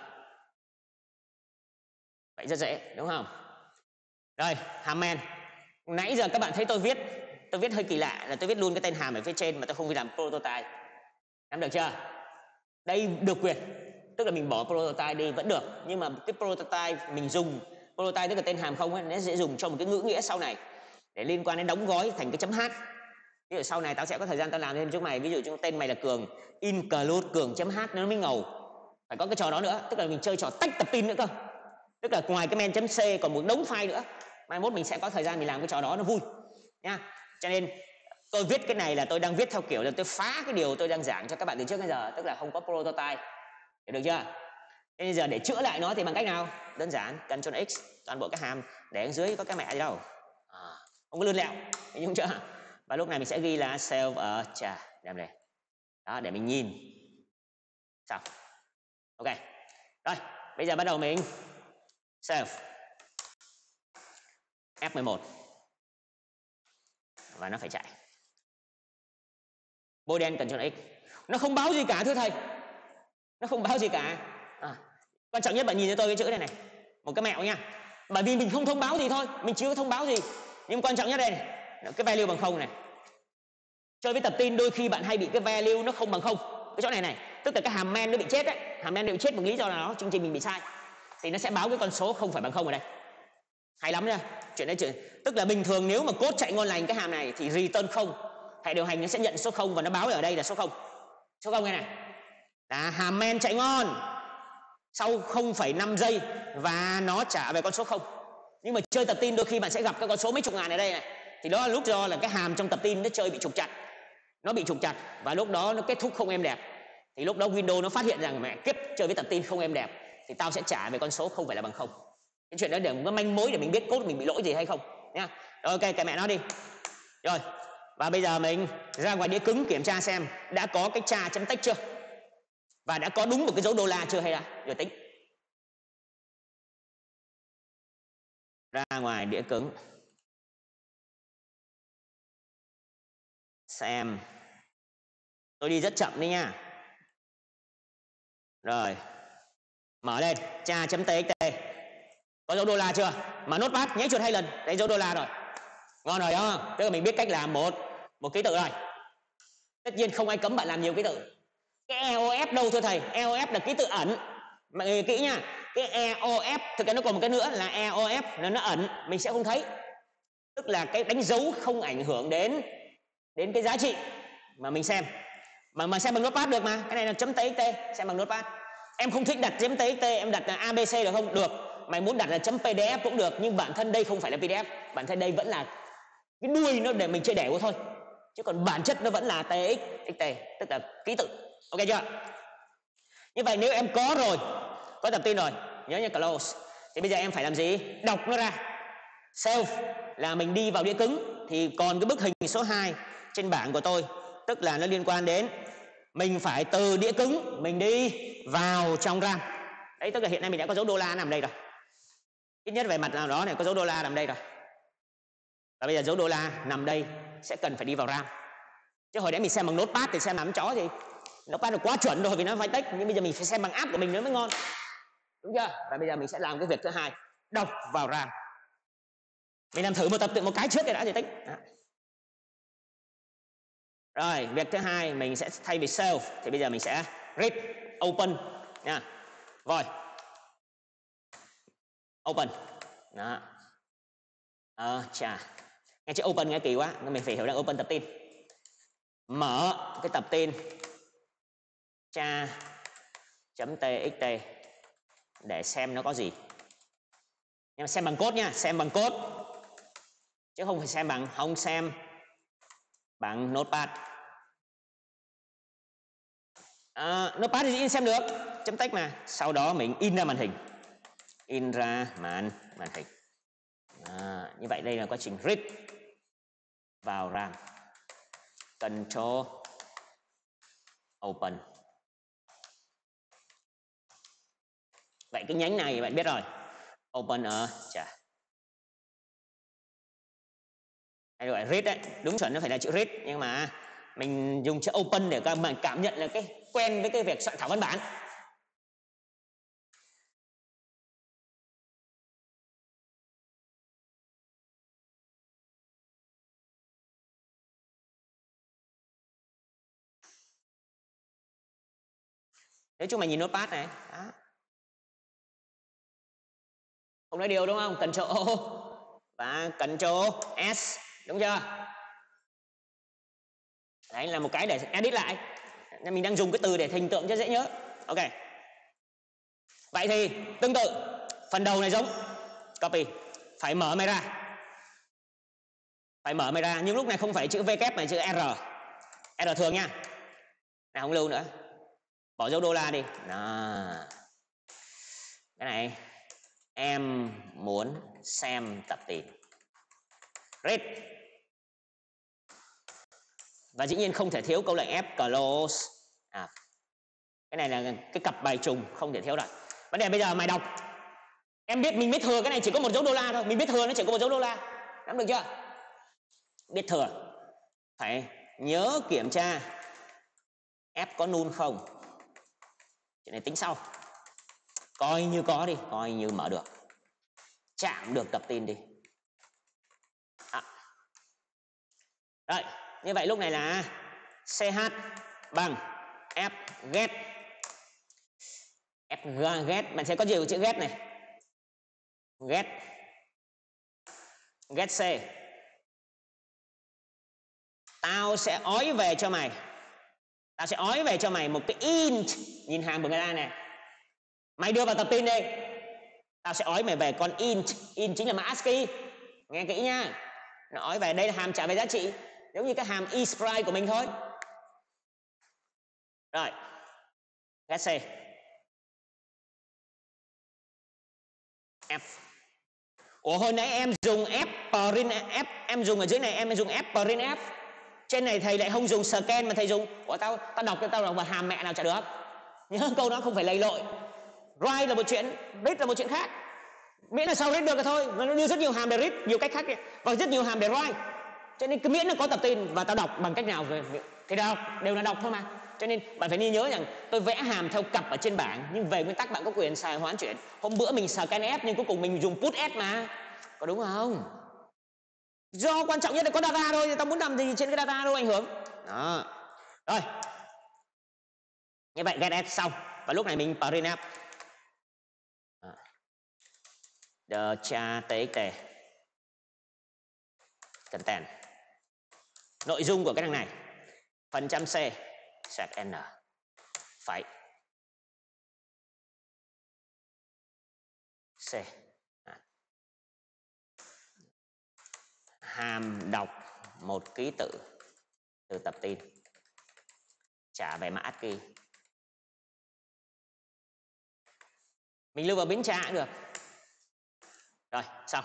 Vậy rất dễ đúng không? Rồi hàm main, nãy giờ các bạn thấy tôi viết tôi viết hơi kỳ lạ là tôi viết luôn cái tên hàm ở phía trên mà tôi không đi làm prototype. Em được chưa? Đây được quyền, tức là mình bỏ prototype đi vẫn được, nhưng mà cái prototype mình dùng prototype tức là tên hàm không ấy, nó sẽ dùng cho một cái ngữ nghĩa sau này để liên quan đến đóng gói thành cái chấm h. Ví dụ sau này tao sẽ có thời gian tao làm thêm cho mày, ví dụ tên mày là Cường, include Cường chấm h nó mới ngầu. Phải có cái trò đó nữa, tức là mình chơi trò tách tập tin nữa cơ. Tức là ngoài cái main chấm c còn một đống file nữa. Mai mốt mình sẽ có thời gian mình làm cái trò đó, nó vui nha. Cho nên tôi viết cái này là tôi đang viết theo kiểu là tôi phá cái điều tôi đang giảng cho các bạn từ trước đến giờ, tức là không có prototype. Hiểu được chưa? Thế bây giờ để chữa lại nó thì bằng cách nào? Đơn giản, Ctrl X, toàn bộ cái hàm để ở dưới có cái mẹ gì đâu. À, không có lươn lẹo, hiểu không chưa? Và lúc này mình sẽ ghi là save ở trà, đem đây. Đó, để mình nhìn. Sao? Ok. Rồi, bây giờ bắt đầu mình save. F mười một. Và nó phải chạy. Bôi đen Ctrl X. Nó không báo gì cả thưa thầy. Nó không báo gì cả. À, quan trọng nhất bạn nhìn cho tôi cái chữ này này, một cái mẹo nha. Bởi vì mình không thông báo gì thôi, mình chưa thông báo gì. Nhưng quan trọng nhất đây này, cái value bằng không này. Chơi với tập tin đôi khi bạn hay bị cái value nó không bằng không. Cái chỗ này này, tức là cái hàm main nó bị chết đấy, hàm main nó bị chết một lý do là nó chương trình mình bị sai. Thì nó sẽ báo cái con số không phải bằng không ở đây. Hay lắm nha. Chuyện đấy chuyện, tức là bình thường nếu mà code chạy ngon lành cái hàm này thì return không, hệ điều hành nó sẽ nhận số không và nó báo ở đây là số không. Số không này này. Là hàm main chạy ngon sau không phẩy năm giây và nó trả về con số không. Nhưng mà chơi tập tin đôi khi bạn sẽ gặp cái con số mấy chục ngàn ở đây này, thì đó là lúc do là cái hàm trong tập tin nó chơi bị trục chặt, nó bị trục chặt và lúc đó nó kết thúc không êm đẹp. Thì lúc đó Windows nó phát hiện rằng mẹ kiếp chơi với tập tin không êm đẹp thì tao sẽ trả về con số không phải là bằng không. Cái chuyện đó để một cái manh mối để mình biết code mình bị lỗi gì hay không nhá. Rồi, ok, kệ mẹ nó đi. Rồi, và bây giờ mình ra ngoài đĩa cứng kiểm tra xem đã có cái tra chấm text chưa, và đã có đúng một cái dấu đô la chưa hay là rồi tính. Ra ngoài đĩa cứng xem, tôi đi rất chậm đi nha. Rồi mở lên tra chấm txt, Có dấu đô la chưa? Mà notepad nhấn chuột hai lần, đấy dấu đô la rồi. Ngon rồi đó, tức là mình biết cách làm một một ký tự rồi. Tất nhiên không ai cấm bạn làm nhiều ký tự. Cái e o ép đâu thưa thầy? e o ép là ký tự ẩn. Mọi người kỹ nha. Cái e o ép thực ra nó còn một cái nữa là e o ép là nó ẩn, mình sẽ không thấy. Tức là cái đánh dấu không ảnh hưởng đến đến cái giá trị mà mình xem. Mà mà xem bằng notepad được mà. Cái này là chấm txt, xem bằng notepad. Em không thích đặt chấm txt, em đặt là a bê xê được không? Được. Mày muốn đặt là chấm pê đê ép cũng được, nhưng bản thân đây không phải là pê đê ép, bản thân đây vẫn là cái đuôi nó để mình chơi đẻo thôi. Chứ còn bản chất nó vẫn là txt, tức là ký tự. Ok chưa? Như vậy nếu em có rồi, có tập tin rồi, nhớ nha close. Thì bây giờ em phải làm gì? Đọc nó ra. Self là mình đi vào đĩa cứng, thì còn cái bức hình số hai trên bảng của tôi, tức là nó liên quan đến mình phải từ đĩa cứng mình đi vào trong RAM. Đấy, tức là hiện nay mình đã có dấu đô la nằm đây rồi. Ít nhất về mặt nào đó này có dấu đô la nằm đây rồi. Và bây giờ dấu đô la nằm đây sẽ cần phải đi vào RAM. Chứ hồi đấy mình xem bằng notepad thì xem làm chó gì. Notepad là quá chuẩn rồi vì nó phải text, nhưng bây giờ mình phải xem bằng app của mình nữa mới ngon. Đúng chưa? Và bây giờ mình sẽ làm cái việc thứ hai, đọc vào RAM. Mình làm thử một tập tự một cái trước thì đã gì tích. Rồi, việc thứ hai mình sẽ thay vì self thì bây giờ mình sẽ read, open nha. Rồi. Open. Đó. Ờ, chà. Nghe chữ open nghe kỳ quá, nên mình phải hiểu rằng open tập tin. Mở cái tập tin cha.txt để xem nó có gì. Nhưng mà xem bằng code nha, xem bằng code. Chứ không phải xem bằng không xem bằng notepad. À, notepad thì in xem được, chấm text mà. Sau đó mình in ra màn hình. In ra màn màn hình. À, như vậy đây là quá trình read vào RAM. Control open. Vậy cái nhánh này bạn biết rồi. Open ở chà. Hay gọi là read đấy, đúng chuẩn nó phải là chữ read, nhưng mà mình dùng chữ open để các bạn cảm nhận là cái quen với cái việc soạn thảo văn bản. Nếu chúng mày nhìn notepad này, đó. Không nói điều đúng không? Control O và Control S, đúng chưa? Đấy là một cái để edit lại. Nên mình đang dùng cái từ để hình tượng cho dễ nhớ. Ok. Vậy thì tương tự, phần đầu này giống copy, phải mở mày ra. Phải mở mày ra, nhưng lúc này không phải chữ V kép mà chữ R. R thường nha. Này không lưu nữa. Bỏ dấu đô la đi. Đó. Cái này em muốn xem tập tin. Read. Và dĩ nhiên không thể thiếu câu lệnh F close. À, cái này là cái cặp bài trùng không thể thiếu rồi. Vấn đề bây giờ mày đọc, em biết mình biết thừa cái này chỉ có một dấu đô la thôi, mình biết thừa nó chỉ có một dấu đô la, nắm được chưa? Biết thừa phải nhớ kiểm tra F có null không. Chuyện này tính sau, coi như có đi, coi như mở được, chạm được tập tin đi. À. Rồi, như vậy lúc này là ch bằng f get. F get, bạn sẽ có nhiều chữ get này. Get. Get C. Tao sẽ ói về cho mày. Tao sẽ ói về cho mày một cái int. Nhìn hàng của người ta này. Mày đưa vào tập tin đi. Tao sẽ ói mày về con int. Int chính là mã ASCII. Nghe kỹ nha. Nó ói về, đây là hàm trả về giá trị. Giống như cái hàm eSprite của mình thôi. Rồi. Get C. F. Ủa hồi nãy em dùng F print F, em dùng ở dưới này em dùng F print F. Trên này thầy lại không dùng scan mà thầy dùng. Ủa tao tao đọc cho tao đọc vào hàm mẹ nào chả được. Nhớ câu đó không phải lầy lội. Write là một chuyện, read là một chuyện khác. Miễn là sao read được là thôi, nó đưa rất nhiều hàm để read, nhiều cách khác và rất nhiều hàm để write. Cho nên cứ miễn là có tập tin và tao đọc bằng cách nào thì đọc đều là đọc thôi mà. Cho nên bạn phải nên nhớ rằng tôi vẽ hàm theo cặp ở trên bảng, nhưng về nguyên tắc bạn có quyền xài hoán chuyển. Hôm bữa mình scan F nhưng cuối cùng mình dùng put S mà, có đúng không? Do quan trọng nhất là có data thôi, tao muốn làm gì trên cái data đâu ảnh hưởng. Đó. Rồi. Như vậy get S xong, và lúc này mình print f the cha txt content. Nội dung của cái thằng này phần trăm c sạc n phải c à. Hàm đọc một ký tự từ tập tin trả về mã ASCII. Mình lưu vào biến tra cũng được. Rồi xong,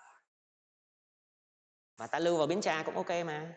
và ta lưu vào biến tra cũng ok mà.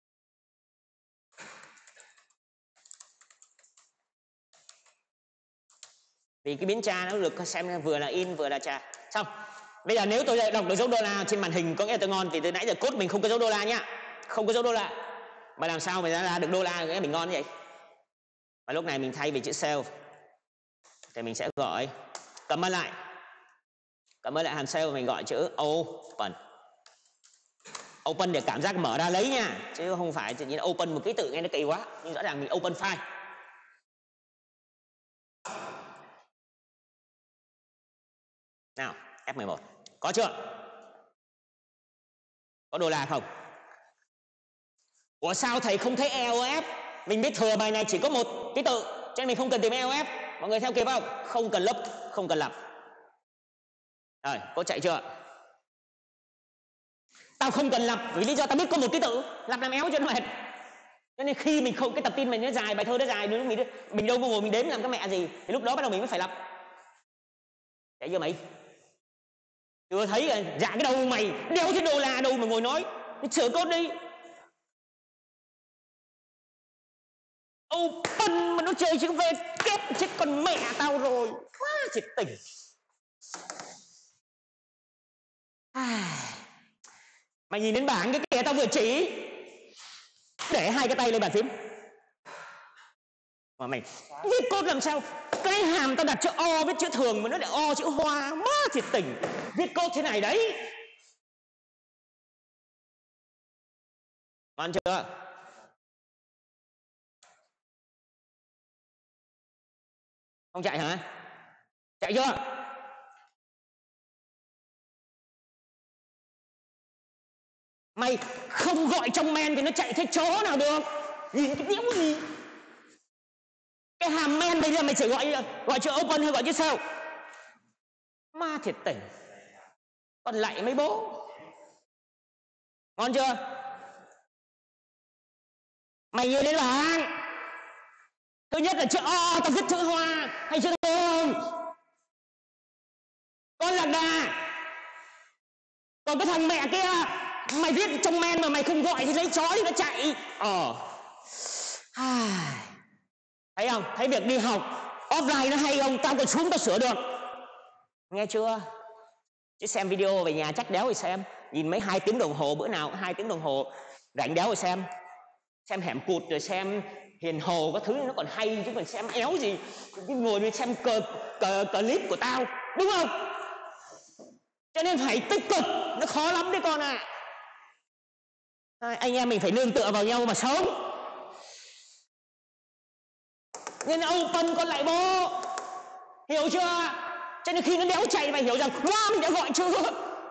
Vì cái biến tra nó được xem vừa là in vừa là tra. Xong. Bây giờ nếu tôi đọc được dấu đô la trên màn hình có nghĩa là tôi ngon, thì từ nãy giờ code mình không có dấu đô la nhá. Không có dấu đô la. Mà làm sao mình ra được đô la nghĩa mình ngon như vậy? Và lúc này mình thay vì chữ sale thì mình sẽ gọi comment lại. Comment lại hàm sale mình gọi chữ open. Open để cảm giác mở ra lấy nha, chứ không phải tự nhiên open một ký tự nghe nó kỳ quá, nhưng rõ ràng mình open file. Nào, F mười một. Có chưa? Có đô la không? Ủa sao thầy không thấy E O F? Mình biết thừa bài này chỉ có một ký tự, cho nên mình không cần tìm E O F. Mọi người theo kịp không? Không cần lấp, không cần lặp. Rồi, có chạy chưa? Tao không cần lặp vì lý do tao biết có một ký tự, lặp làm éo cho nó mệt. Cho nên khi mình không, cái tập tin mình nó dài, bài thơ nó dài, mình mình đâu có ngồi mình đếm làm cái mẹ gì, thì lúc đó bắt đầu mình mới phải lặp. Chạy chưa mày? Chưa thấy rồi, dạ cái đầu mày đeo cái đô la đâu mà ngồi nói, nó sửa code đi. Open mà nó chơi chữ V kép chết con mẹ tao rồi, quá thiệt tình. Mày nhìn đến bảng cái kìa tao vừa chỉ, để hai cái tay lên bàn phím mà mày viết code làm sao cái hàm tao đặt chữ O viết chữ thường mà nó lại O chữ hoa, má thiệt tình. Viết code thế này đấy, ngon chưa? Không chạy hả? Chạy chưa? Mày không gọi trong men thì nó chạy thế chó nào được. Nhìn cái điếu gì? Cái hàm men bây giờ mày chỉ gọi gọi chữ open hay gọi chữ sao? Ma thiệt tình. Còn lại mấy bố. Ngon chưa? Mày nhìn đến bảng. Thứ nhất là chữ O tao viết chữ hoa hay chữ hồng. Con lạc đà. Còn cái thằng mẹ kia mày viết trong men mà mày không gọi thì lấy chó thì nó chạy. Ờ. Thấy không? Thấy việc đi học offline nó hay không? Tao còn xuống tao sửa được. Nghe chưa? Chứ xem video về nhà chắc đéo thì xem. Nhìn mấy hai tiếng đồng hồ, bữa nào hai tiếng đồng hồ rảnh đéo thì xem. Xem hẻm cụt rồi xem Hiền Hồ các thứ nó còn hay chứ còn xem éo gì. Cứ ngồi đi xem cờ, cờ, clip của tao, đúng không? Cho nên phải tích cực, nó khó lắm đấy con ạ. À. Anh em mình phải nương tựa vào nhau mà sống. Nên open con lại bố. Hiểu chưa? Cho nên khi nó đéo chạy mày hiểu rằng wow mình đã gọi chưa.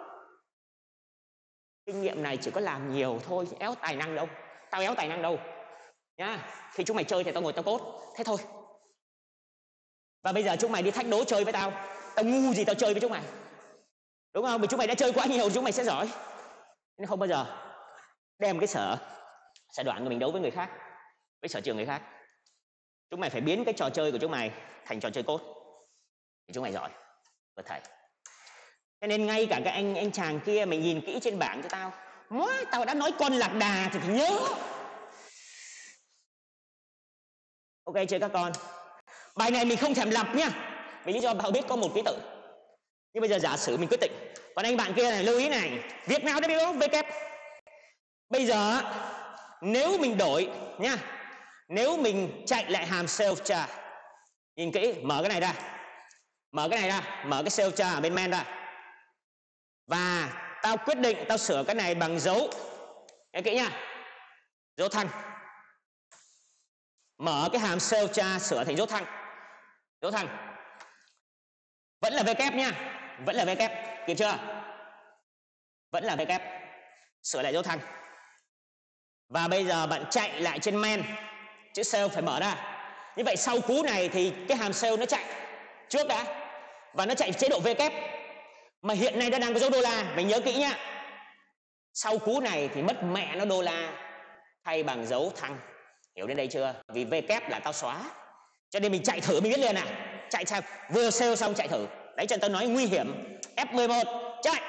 Kinh nghiệm này chỉ có làm nhiều thôi, éo tài năng đâu. Tao éo tài năng đâu nhá. Khi chúng mày chơi thì tao ngồi tao code, thế thôi. Và bây giờ chúng mày đi thách đố chơi với tao, tao ngu gì tao chơi với chúng mày, đúng không? Vì chúng mày đã chơi quá nhiều, chúng mày sẽ giỏi. Nên không bao giờ đem cái sở sở đoạn của mình đấu với người khác, với sở trường người khác. Chúng mày phải biến cái trò chơi của chúng mày thành trò chơi code thì chúng mày giỏi vượt thầy. Cho nên ngay cả cái anh anh chàng kia mày nhìn kỹ trên bảng cho tao, má tao đã nói con lạc đà thì phải nhớ. Ok chưa các con? Bài này mình không thèm lặp nhá, vì lý do bảo biết có một ký tự. Nhưng bây giờ giả sử mình quyết định. Còn anh bạn kia này lưu ý này, Việt nào W V kép. Bây giờ nếu mình đổi nhá, nếu mình chạy lại hàm self char, nhìn kỹ, mở cái này ra, mở cái này ra, mở cái self char ở bên main ra, và tao quyết định tao sửa cái này bằng dấu, nghe kỹ nha, dấu thăng. Mở cái hàm self char sửa thành dấu thăng, dấu thăng, vẫn là v kép nha, vẫn là v kép, kịp chưa? Vẫn là v kép, sửa lại dấu thăng. Và bây giờ bạn chạy lại trên main, chữ self phải mở ra. Như vậy sau cú này thì cái hàm self nó chạy trước đã, và nó chạy chế độ v kép, mà hiện nay nó đang có dấu đô la, mình nhớ kỹ nhá. Sau cú này thì mất mẹ nó đô la, thay bằng dấu thăng. Hiểu đến đây chưa? Vì v kép là tao xóa, cho nên mình chạy thử mình biết liền à, chạy sao vừa sale xong chạy thử. Đấy cho tao nói nguy hiểm. F mười một chạy,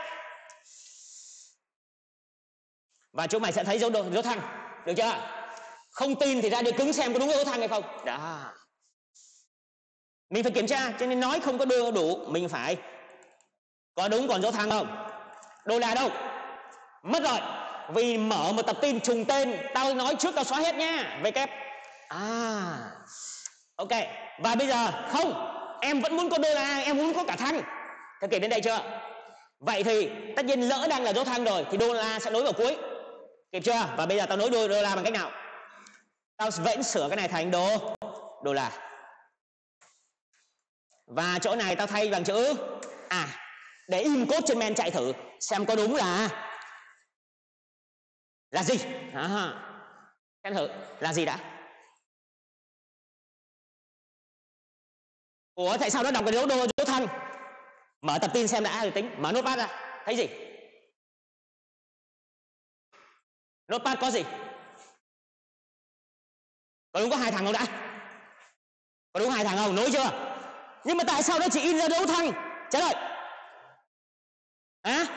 và chúng mày sẽ thấy dấu dấu thăng, được chưa? Không tin thì ra đi cứng xem có đúng dấu thăng hay không. Đó, mình phải kiểm tra, cho nên nói không có đưa đủ, mình phải có đúng còn dấu thăng không. Đô la đâu? Mất rồi, vì mở một tập tin trùng tên. Tao nói trước tao xóa hết nhá, v kép. À, ok. Và bây giờ không, em vẫn muốn có đô la, em muốn có cả thăng. Thế kịp đến đây chưa? Vậy thì tất nhiên lỡ đang là dấu thăng rồi thì đô la sẽ nối vào cuối, kịp chưa? Và bây giờ tao nối đô, đô la bằng cách nào? Tao vẫn sửa cái này thành đô đô la, và chỗ này tao thay bằng chữ à, để in code trên main chạy thử xem có đúng là là gì. À, xem thử là gì đã. Ủa tại sao nó đọc cái dấu đô dấu thăng? Mở tập tin xem đã rồi tính. Mở notepad ra, thấy gì? Notepad có gì? Có đúng có hai thằng không đã? Có đúng hai thằng không? Nối chưa? Nhưng mà tại sao nó chỉ in ra dấu thăng? Trả lời. À?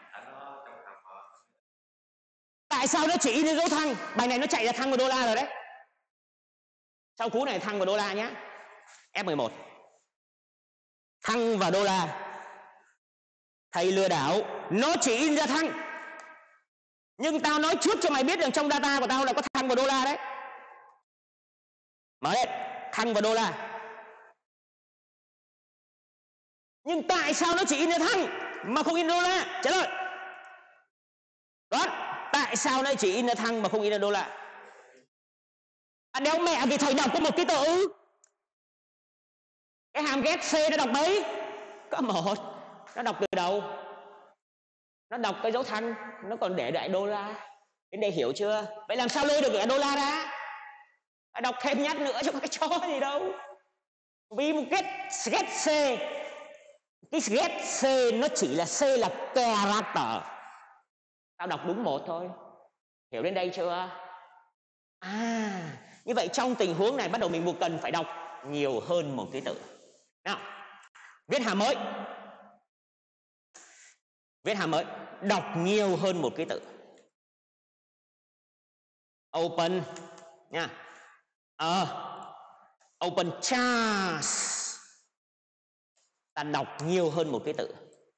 Tại sao nó chỉ in ra dấu thăng? Bài này nó chạy ra thăng và đô la rồi đấy. Sau cú này thăng và đô la nhé. F mười một. Thăng và đô la. Thầy lừa đảo, nó chỉ in ra thăng. Nhưng tao nói trước cho mày biết rằng trong data của tao là có thăng và đô la đấy. Mở lên, thăng và đô la. Nhưng tại sao nó chỉ in ra thăng mà không in đô la? Trả lời. Đoán, tại sao nó chỉ in ra thăng mà không in ra đô la? À, đéo mẹ, vì thầy đọc có một ký tự. Cái hàm get C nó đọc mấy? Có một. Nó đọc từ đầu. Nó đọc cái dấu thăng, nó còn để đại đô la. Đến đây hiểu chưa? Vậy làm sao lôi được đại đô la ra? Phải đọc thêm nhát nữa chứ có cái chó gì đâu. Vì một get, get C, cái get C nó chỉ là C là character. Tao đọc đúng một thôi. Hiểu đến đây chưa? À, như vậy trong tình huống này bắt đầu mình buộc cần phải đọc nhiều hơn một ký tự. Nào, viết hàm mới. Viết hàm mới, đọc nhiều hơn một ký tự. Open nha. Ờ, open chars. Ta đọc nhiều hơn một ký tự.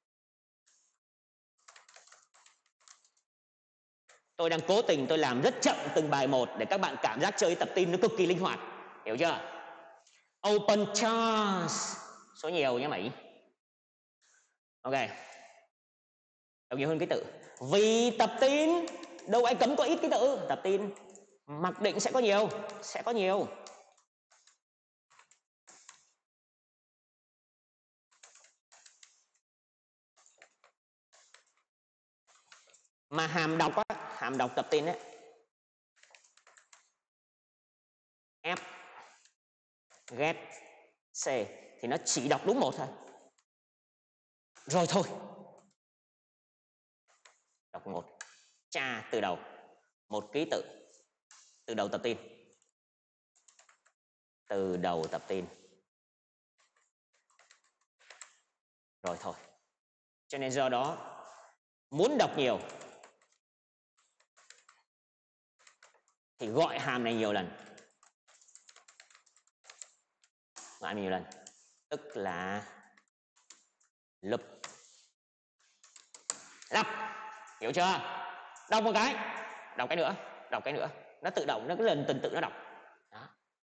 Tôi đang cố tình tôi làm rất chậm từng bài một để các bạn cảm giác chơi tập tin nó cực kỳ linh hoạt. Hiểu chưa? Open chars. Số nhiều nhé mày. Ok. Đọc nhiều hơn ký tự. Vì tập tin đâu ai cấm có ít ký tự. Tập tin mặc định sẽ có nhiều. Sẽ có nhiều. Mà hàm đọc á, hàm đọc tập tin ấy, F get C thì nó chỉ đọc đúng một thôi. Rồi thôi. Đọc một. Tra từ đầu. Một ký tự. Từ đầu tập tin. Từ đầu tập tin. Rồi thôi. Cho nên do đó muốn đọc nhiều thì gọi hàm này nhiều lần. Gọi nhiều lần. Tức là lặp. Lặp. Hiểu chưa? Đọc một cái. Đọc cái nữa. Đọc cái nữa. Nó tự động, nó cứ lần tuần tự nó đọc. Đó.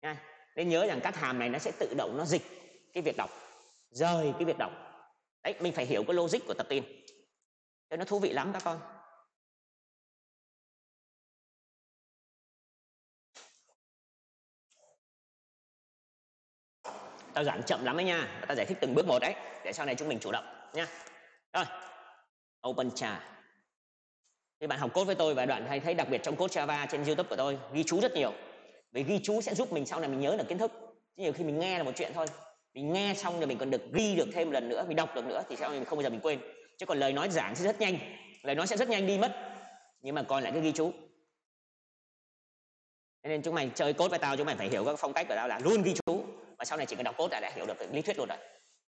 nha. Nên nhớ rằng các hàm này nó sẽ tự động nó dịch cái việc đọc, rời cái việc đọc. Đấy, mình phải hiểu cái logic của tập tin. Cho nó thú vị lắm các con. Tao giảng chậm lắm đấy nha, tao giải thích từng bước một đấy, để sau này chúng mình chủ động nha. Rồi, open char. Thì bạn học code với tôi và đoạn hay thấy đặc biệt trong code Java trên YouTube của tôi ghi chú rất nhiều. Vì ghi chú sẽ giúp mình sau này mình nhớ được kiến thức. Chứ nhiều khi mình nghe là một chuyện thôi, mình nghe xong rồi mình còn được ghi được thêm một lần nữa, mình đọc được nữa thì sau này mình không bao giờ mình quên. Chứ còn lời nói giảng sẽ rất nhanh, lời nói sẽ rất nhanh đi mất. Nhưng mà còn lại cái ghi chú. Nên chúng mày chơi code với tao, chúng mày phải hiểu các phong cách của tao là luôn ghi chú, và sau này chỉ cần đọc code là đã hiểu được lý thuyết luôn rồi.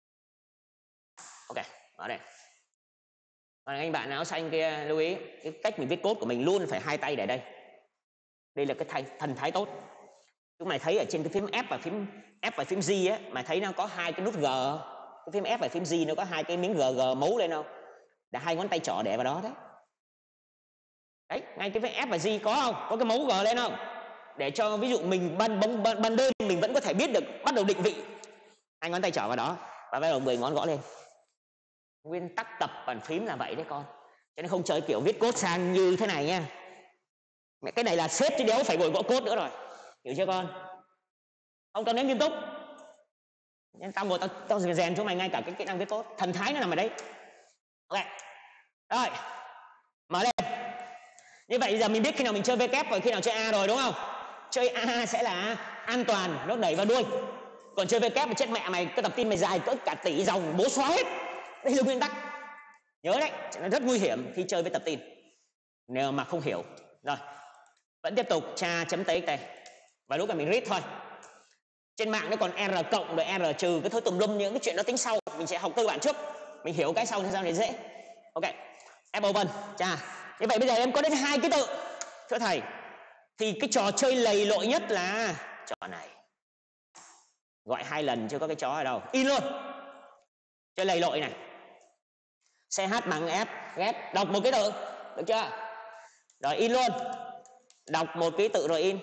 Ok, ở đây. Còn anh bạn áo xanh kia lưu ý cái cách mình viết code của mình luôn phải hai tay để đây. Đây là cái thái, thần thái tốt. Chúng mày thấy ở trên cái phím F và phím F và phím G á, mày thấy nó có hai cái nút G, cái phím F và phím G nó có hai cái miếng G G mấu lên không? Là hai ngón tay trỏ để vào đó đấy. Đấy, ngay cái phím F và G có không? Có cái mấu G lên không? Để cho ví dụ mình ban bóng ban, ban đêm mình vẫn có thể biết được, bắt đầu định vị. Hai ngón tay trỏ vào đó và bắt đầu mười ngón gõ lên. Nguyên tắc tập bàn phím là vậy đấy con. Cho nên không chơi kiểu viết code sang như thế này nha. Mẹ cái này là sếp chứ đéo phải ngồi gõ code nữa rồi. Hiểu chưa con? Không, tao nói nghiêm túc. Nên tao ngồi tao, tao rèn cho mày ngay cả cái kỹ năng viết code. Thần thái nó nằm ở đấy. Ok. Rồi. Mở lên. Như vậy giờ mình biết khi nào mình chơi V kép và khi nào chơi A rồi đúng không? Chơi A sẽ là an toàn, nó đẩy vào đuôi. Còn chơi V kép mà chết mẹ mày, cái tập tin mày dài cỡ cả tỷ dòng bố xóa hết. Đây là nguyên tắc. Nhớ đấy, nó rất nguy hiểm khi chơi với tập tin nếu mà không hiểu. Rồi, vẫn tiếp tục cha.txt và lúc này mình read thôi. Trên mạng nó còn R cộng rồi R trừ, cái thứ tùm lum, những cái chuyện đó tính sau, mình sẽ học cơ bản trước, mình hiểu cái sau thì sao để dễ. Ok, F open cha. Như vậy bây giờ em có đến hai ký tự thưa thầy, thì cái trò chơi lầy lội nhất là trò này, gọi hai lần chưa có cái chó ở đâu, in luôn, chơi lầy lội này. Ch bằng F ghép, đọc một ký tự được chưa, rồi in luôn, đọc một ký tự rồi in,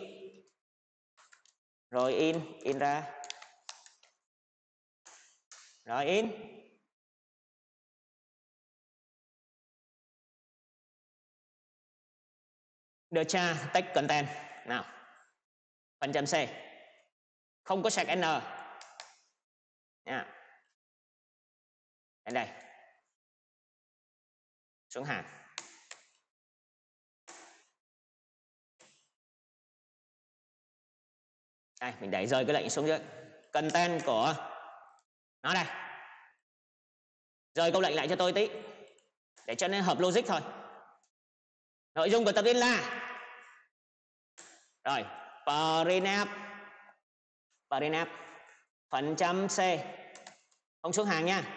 rồi in in ra, rồi in. Đưa cha text content nào, phần chấm C không có sạc n nha. Đến đây xuống hàng, đây mình đẩy rơi cái lệnh xuống dưới, content của nó đây, rời câu lệnh lại cho tôi tí để cho nên hợp logic thôi. Nội dung của tập tin là rồi printf printf phần trăm C không xuống hàng nha,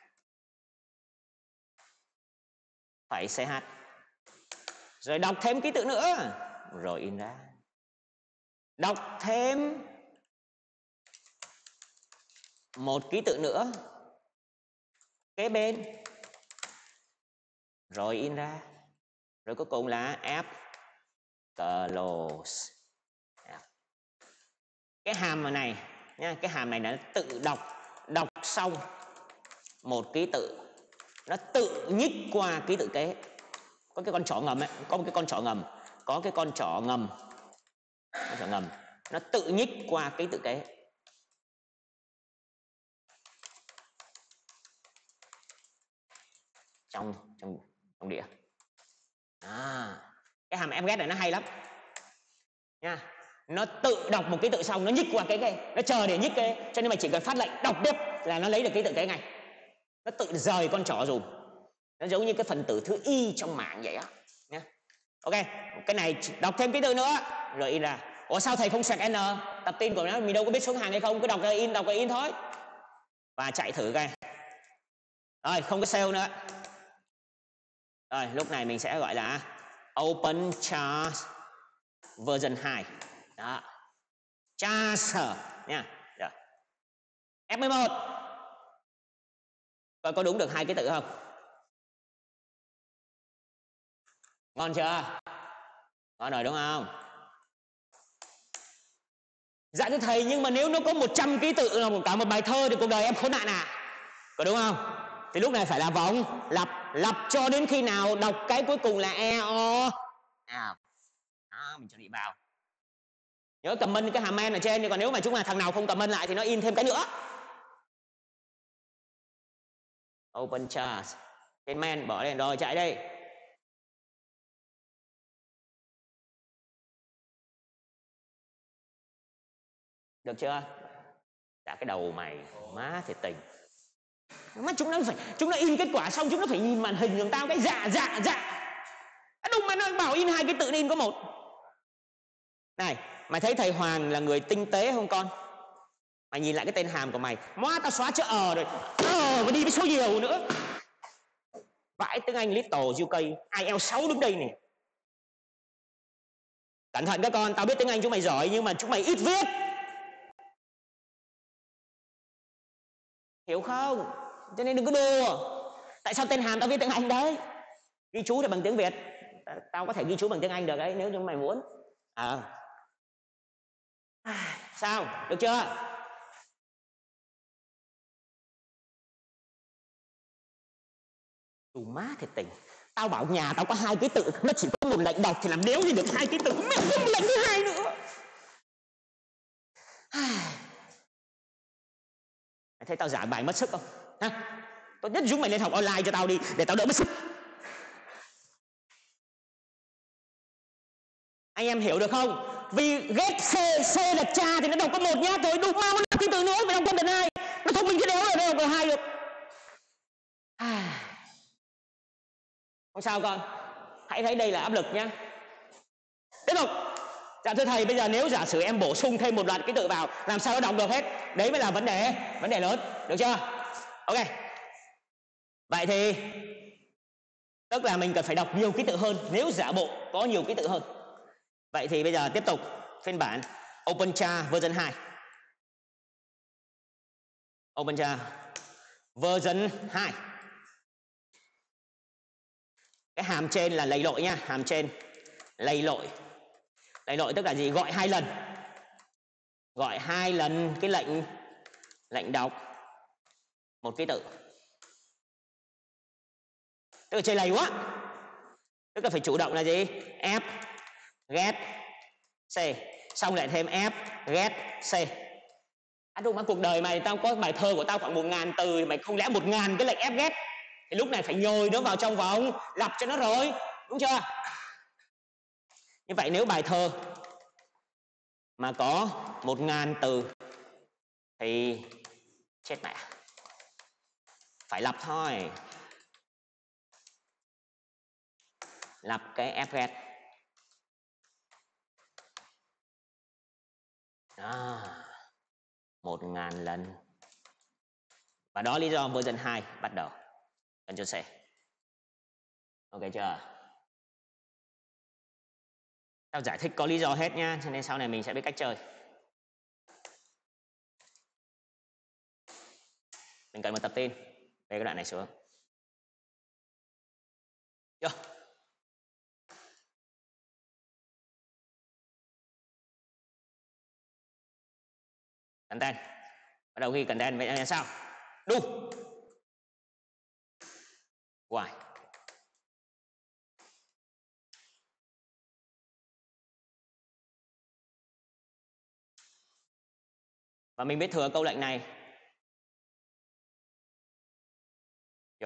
phải ch, rồi đọc thêm ký tự nữa rồi in ra, đọc thêm một ký tự nữa kế bên rồi in ra, rồi cuối cùng là F close. Cái hàm này nha, cái hàm này nó tự đọc, đọc xong một ký tự nó tự nhích qua ký tự kế, có cái con trỏ ngầm ấy, có một cái con trỏ ngầm, có cái con trỏ ngầm, con trỏ ngầm nó tự nhích qua ký tự kế. trong trong trong đĩa. À, cái hàm fget này nó hay lắm nha, nó tự đọc một ký tự xong nó nhích qua cái cái nó chờ để nhích cái, cho nên mày chỉ cần phát lệnh đọc tiếp là nó lấy được ký tự kế ngay, nó tự rời con trỏ dùm, nó giống như cái phần tử thứ y trong mạng vậy á nhá. Ok, cái này đọc thêm ký tự nữa rồi in ra. Ủa sao thầy không sạc n, tập tin của nó mình đâu có biết xuống hàng hay không, cứ đọc cái in, đọc cái in thôi và chạy thử coi. Rồi không có sale nữa. Rồi lúc này mình sẽ gọi là open char version hai đó, char nha. Rồi F mười một coi có đúng được hai ký tự không, ngon chưa, ngon rồi đúng không? Dạ thưa thầy, nhưng mà nếu nó có một trăm ký tự là cả một bài thơ thì cuộc đời em khốn nạn à? Có đúng không? Thì lúc này phải là vòng lặp, lặp cho đến khi nào đọc cái cuối cùng là e o à. Đó, mình chuẩn bị vào. Nhớ comment cái hàm men ở trên, còn nếu mà chúng là thằng nào không comment lại thì nó in thêm cái nữa. Open chart. Trên men bỏ lên rồi, chạy đây. Được chưa? Đã cái đầu mày má thiệt tình. Mà chúng nó phải, chúng nó in kết quả xong chúng nó phải nhìn màn hình của tao cái dạ dạ dạ. Đúng mà nó bảo in hai cái tự in có một. Này, mày thấy thầy Hoàng là người tinh tế không con? Mày nhìn lại cái tên hàm của mày, má tao xóa chữ ờ rồi, ờ mà đi với số nhiều nữa. Vãi tiếng Anh little u ca, i e lờ sáu đứng đây này. Cẩn thận các con, tao biết tiếng Anh chúng mày giỏi nhưng mà chúng mày ít viết. Hiểu không? Cho nên đừng có đùa. Tại sao tên hàm tao viết tiếng Anh đấy? Ghi chú thì bằng tiếng Việt. Tao có thể ghi chú bằng tiếng Anh được đấy nếu như mày muốn. À. Sao? Được chưa? Tù má thiệt tình. Tao bảo nhà tao có hai ký tự, nó chỉ có một lệnh đọc thì làm đéo gì được hai ký tự, mẹ không lệnh thứ hai nữa. Mày thấy tao giảng bài mất sức không? Ha? Tốt nhất chúng mày lên học online cho tao đi để tao đỡ mất sức. Anh em hiểu được không? Vì ghép C, C là cha thì nó đọc có một nhá, rồi đục mau nó ký tự nữa, mày đọc con đợt hai. Nó thông minh cái đéo rồi nó đọc đợt hai được. Không sao con, hãy thấy đây là áp lực nhá. Tiếp tục. Dạ thưa thầy, bây giờ nếu giả sử em bổ sung thêm một loạt ký tự vào, làm sao nó đọc được hết? Đấy mới là vấn đề, vấn đề lớn, được chưa? Ok. Vậy thì tức là mình cần phải đọc nhiều ký tự hơn nếu giả bộ có nhiều ký tự hơn. Vậy thì bây giờ tiếp tục phiên bản OpenChar version hai. OpenChar version hai. Cái hàm trên là lầy lội nha, hàm trên lầy lội. Lầy lội tức là gì? Gọi hai lần. Gọi hai lần cái lệnh lệnh đọc một ký tự. Tức là chơi lầy quá. Tức là phải chủ động là gì? F get C, xong lại thêm F get C. À đúng mà cuộc đời mày, tao có bài thơ của tao khoảng một ngàn từ, mày không lẽ một ngàn cái lệnh F get thì lúc này phải nhồi nó vào trong vòng lặp cho nó rồi, đúng chưa? Như vậy nếu bài thơ mà có một ngàn từ thì chết mẹ, phải lặp thôi. Lặp cái F get. À, một ngàn lần. Và đó lý do version hai bắt đầu. Ctrl C. Ok chưa? Tao giải thích có lý do hết nhá, cho nên sau này mình sẽ biết cách chơi. Mình cần một tập tin về cái đoạn này xuống. Chưa? Content. Bắt đầu ghi content vậy là sao? Do. Why? Và mình biết thừa câu lệnh này. Vô.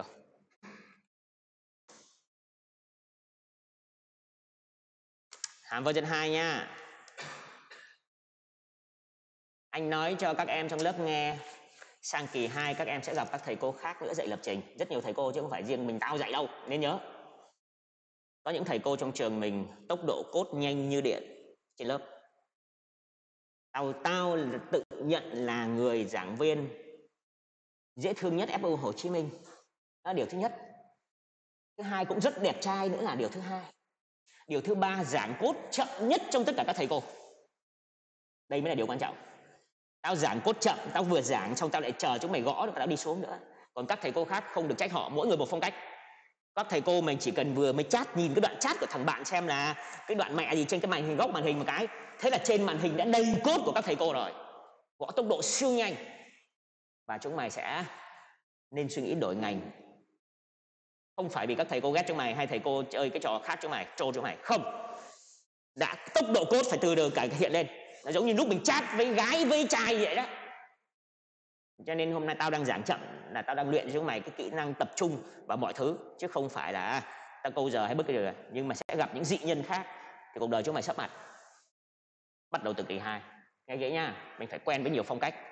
Hàm version hai nha. Anh nói cho các em trong lớp nghe, sang kỳ hai các em sẽ gặp các thầy cô khác nữa dạy lập trình. Rất nhiều thầy cô chứ không phải riêng mình tao dạy đâu, nên nhớ. Có những thầy cô trong trường mình tốc độ code nhanh như điện trên lớp. Tao, tao tự nhận là người giảng viên dễ thương nhất ép u Hồ Chí Minh. Đó là điều thứ nhất. Thứ hai cũng rất đẹp trai nữa là điều thứ hai. Điều thứ ba, giảng code chậm nhất trong tất cả các thầy cô. Đây mới là điều quan trọng. Tao giảng code chậm, tao vừa giảng xong tao lại chờ chúng mày gõ và tao đi xuống nữa. Còn các thầy cô khác không được trách họ, mỗi người một phong cách. Các thầy cô mình chỉ cần vừa mới chat, nhìn cái đoạn chat của thằng bạn xem là cái đoạn mẹ gì trên cái màn hình, góc màn hình một cái, Thế là trên màn hình đã đầy cốt của các thầy cô rồi, gõ tốc độ siêu nhanh. Và chúng mày sẽ nên suy nghĩ đổi ngành. Không phải vì các thầy cô ghét chúng mày hay thầy cô chơi cái trò khác chúng mày, trô chúng mày. Không. Đã tốc độ cốt phải từ từ cải thiện lên. Nó giống như lúc mình chat với gái với trai vậy đó. Cho nên hôm nay tao đang giảng chậm là tao đang luyện cho chúng mày cái kỹ năng tập trung vào mọi thứ, chứ không phải là tao câu giờ hay bất cứ điều gì. Nhưng mà sẽ gặp những dị nhân khác thì cuộc đời chúng mày sắp mặt. Bắt đầu từ kỳ hai. Nghe kỹ nha, mình phải quen với nhiều phong cách.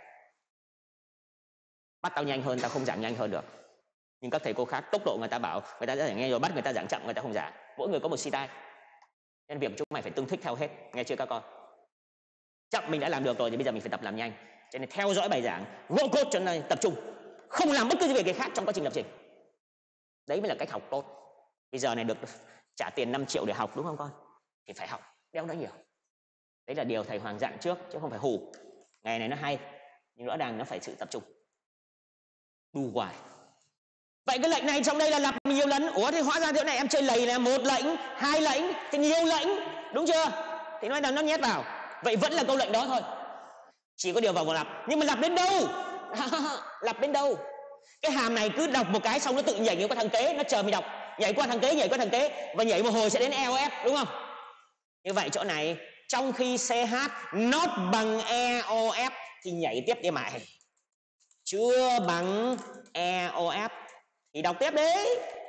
Bắt tao nhanh hơn, tao không giảng nhanh hơn được. Nhưng các thầy cô khác tốc độ người ta bảo người ta sẽ nghe rồi, bắt người ta giảng chậm người ta không giảng. Mỗi người có một style. Nên việc chúng mày phải tương thích theo hết, nghe chưa các con? Chậm mình đã làm được rồi thì bây giờ mình phải tập làm nhanh. Cho nên theo dõi bài giảng, gõ cốt cho nên tập trung, không làm bất cứ việc gì khác trong quá trình lập trình. Đấy mới là cách học tốt. Bây giờ này được trả tiền năm triệu để học đúng không con? Thì phải học, đeo nó nhiều. Đấy là điều thầy Hoàng dặn trước chứ không phải hù. Ngày này nó hay, nhưng rõ ràng nó phải sự tập trung. Đu hoài. Vậy cái lệnh này trong đây là lặp nhiều lần. Ủa thì hóa ra chỗ này em chơi lầy là một lệnh, hai lệnh, thì nhiều lệnh, đúng chưa? Thì nói là nó nhét vào. Vậy vẫn là câu lệnh đó thôi. Chỉ có điều vào vào lặp. Nhưng mà lặp đến đâu? Lặp đến đâu? Cái hàm này cứ đọc một cái xong nó tự nhảy qua thằng kế, nó chờ mình đọc. Nhảy qua thằng kế, nhảy qua thằng kế. Và nhảy một hồi sẽ đến e o ép, đúng không? Như vậy chỗ này, trong khi xê hát not bằng e o ép thì nhảy tiếp đi mày. Chưa bằng e o ép thì đọc tiếp đi.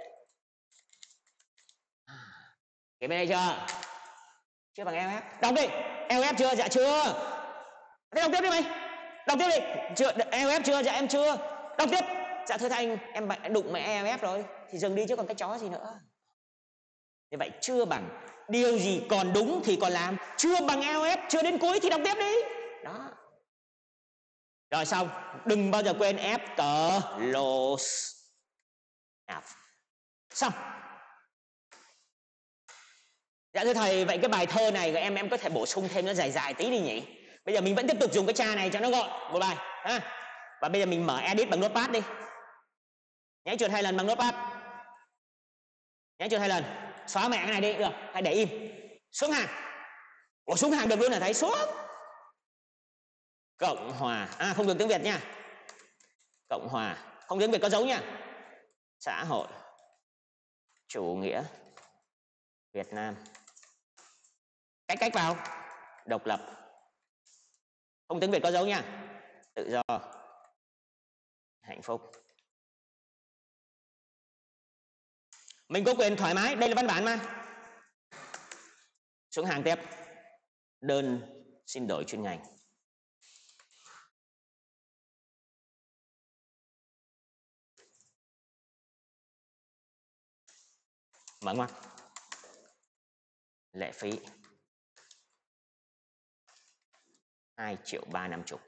Cái bên này chưa? Chưa bằng e o ép. Đọc đi. e o ép chưa? Dạ chưa. Thế đọc tiếp đi mày. Đọc tiếp đi. Chưa, e o ép chưa? Dạ em chưa. Đọc tiếp. Dạ thưa thầy, em đụng mày e o ép rồi. Thì dừng đi chứ còn cái chó gì nữa. Như vậy chưa bằng. Điều gì còn đúng thì còn làm. Chưa bằng e o ép, chưa đến cuối thì đọc tiếp đi. Đó. Rồi xong. Đừng bao giờ quên ép close. Xong. Dạ thưa thầy, vậy cái bài thơ này của em em có thể bổ sung thêm nó dài dài tí đi nhỉ? Bây giờ mình vẫn tiếp tục dùng cái cha này cho nó gọn một bài ha. Và bây giờ mình mở edit bằng notepad đi. Nháy chuột hai lần bằng notepad. Nháy chuột hai lần. Xóa mẹ cái này đi, được, hay để im. Xuống hàng. Ủa xuống hàng được luôn hả thầy? Xuống. Cộng hòa, à không được tiếng Việt nha. Cộng hòa, không tiếng Việt có dấu nha. Xã hội chủ nghĩa Việt Nam. Cách cách vào. Độc lập. Không tiếng Việt có dấu nha. Tự do. Hạnh phúc. Mình có quyền thoải mái, đây là văn bản mà. Xuống hàng tiếp. Đơn xin đổi chuyên ngành. Mở ngoặc. Lệ phí hai triệu ba năm chục.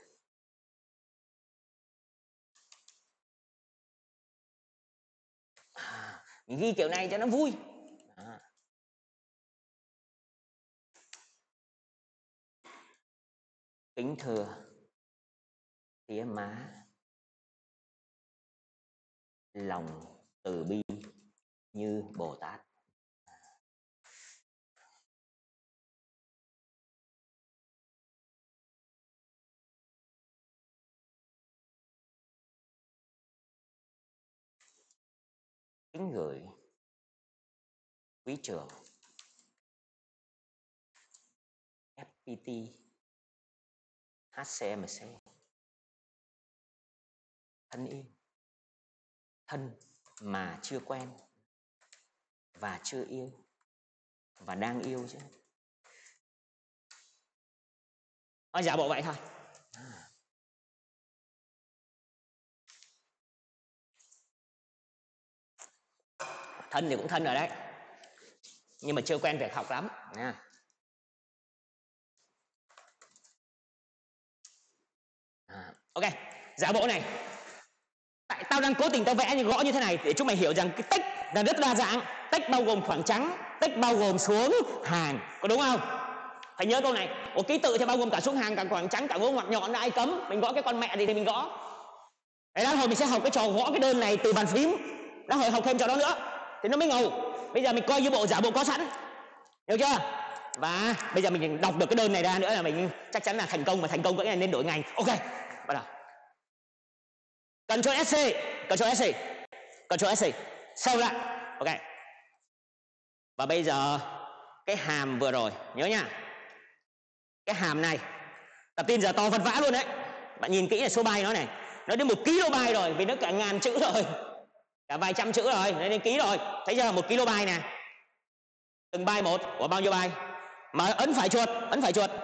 À, mình ghi kiểu này cho nó vui. À. Kính thưa tía má, lòng từ bi như Bồ Tát. Kính gửi quý trưởng ép pê tê, hát xê em xê. Thân yêu. Thân mà chưa quen và chưa yêu và đang yêu chứ. Nói giả bộ vậy thôi. Thân thì cũng thân rồi đấy, nhưng mà chưa quen việc học lắm nha. À, ok, giả bộ này. Tại tao đang cố tình tao vẽ như gõ như thế này để chúng mày hiểu rằng cái text là rất đa dạng. Text bao gồm khoảng trắng, text bao gồm xuống hàng, có đúng không? Phải nhớ câu này. Ủa ký tự thì bao gồm cả xuống hàng, cả khoảng trắng, cả vô ngoặc nhọn, ai cấm? Mình gõ cái con mẹ gì thì mình gõ. Đấy, lát hồi mình sẽ học cái trò gõ cái đơn này từ bàn phím. Lát hồi học thêm trò đó nữa thì nó mới ngầu. Bây giờ mình coi như bộ giả bộ có sẵn, hiểu chưa? Và bây giờ mình đọc được cái đơn này ra nữa là mình chắc chắn là thành công, mà thành công cái này nên đổi ngành. Ok, bắt đầu. Control S C, Control S C, Control S C, save lại. Ok. Và bây giờ cái hàm vừa rồi nhớ nha, cái hàm này tập tin giờ to vật vã luôn đấy. Bạn nhìn kỹ là số byte nó này, nó đến một kilobyte rồi, vì nó cả ngàn chữ rồi, cả vài trăm chữ rồi, nó đến ký rồi. Thấy chưa, một kilobyte nè, từng byte một của bao nhiêu byte, mà ấn phải chuột, ấn phải chuột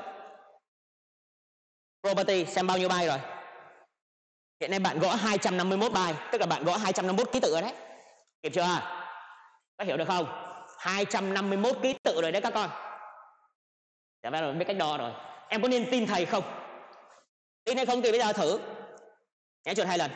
property xem bao nhiêu byte rồi. Hiện nay bạn gõ hai trăm năm mươi mốt byte, tức là bạn gõ hai trăm năm mươi mốt ký tự rồi đấy. Kịp chưa? Có hiểu được không? hai trăm năm mươi mốt ký tự rồi đấy các con. Dạ vâng, biết cách đo rồi. Em có nên tin thầy không? Tin hay không thì bây giờ thử. Nhấn chuột hai lần.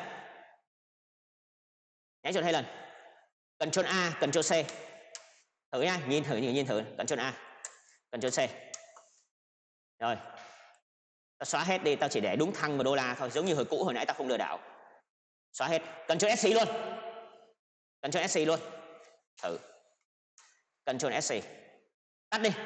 Nhấn chuột hai lần. Ctrl A, Ctrl C. Thử nha, nhìn thử, nhìn, nhìn thử. Ctrl A, Ctrl C. Rồi. Tao xóa hết đi, tao chỉ để đúng thăng và đô la thôi, giống như hồi cũ hồi nãy tao không lừa đảo. Xóa hết. Ctrl S C luôn. Ctrl S C luôn. Thử. Ctrl S C. Tắt đi.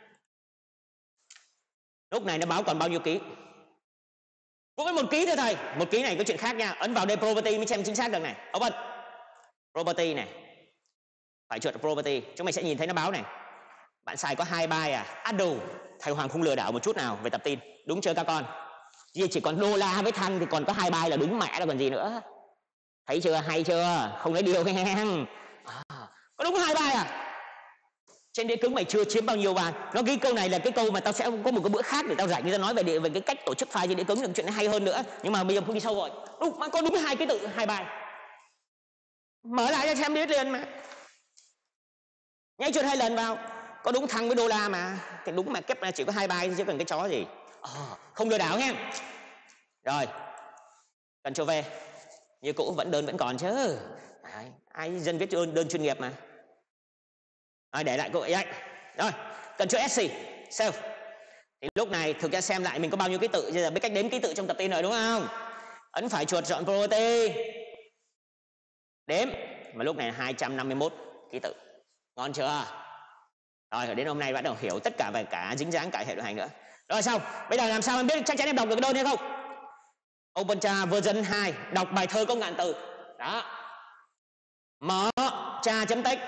Lúc này nó báo còn bao nhiêu ký? Cũng có một ký thôi thầy. Một ký này có chuyện khác nha. Ấn vào đây property mới xem chính xác được này. Open. Property này. Phải chuột property. Chúng mày sẽ nhìn thấy nó báo này. Bạn xài có hai byte à? À đồ. Thầy Hoàng không lừa đảo một chút nào về tập tin. Đúng chưa các con? Vì chỉ còn đô la với thăng thì còn có hai byte là đúng mẹ rồi còn gì nữa. Thấy chưa? Hay chưa? Không lấy điều nghe. À, có đúng hai byte à? Trên đĩa cứng mày chưa chiếm bao nhiêu bàn. Nó ghi câu này là cái câu mà tao sẽ có một cái bữa khác để tao rảnh ra nói về địa, về cái cách tổ chức file trên đĩa cứng, được chuyện này hay hơn nữa. Nhưng mà bây giờ không đi sâu rồi. Đúng, mà có đúng hai cái tự hai bài. Mở lại cho xem biết liền mà. Nháy chuột hai lần vào. Có đúng thăng với đô la mà. Thì đúng mà kép chỉ có hai bài chứ cần cái chó gì. À, không lừa đảo nha. Rồi. Ctrl V. Như cũ vẫn đơn vẫn còn chứ. Đấy, ai dân viết đơn, đơn chuyên nghiệp mà. Rồi, để lại cô ấy. Rồi, Ctrl S C, save. Thì lúc này thực ra xem lại mình có bao nhiêu ký tự, bây giờ biết cách đếm ký tự trong tập tin rồi đúng không? Ấn phải chuột chọn property. Đếm, mà lúc này hai trăm năm mươi mốt ký tự. Ngon chưa? Rồi, đến hôm nay bắt đầu hiểu tất cả về cả dính dáng cả hệ điều hành nữa. Rồi xong, bây giờ làm sao em biết chắc chắn em đọc được cái đơn hay không? OpenTra version hai, đọc bài thơ có ngàn từ. Đó. Mở tra.text.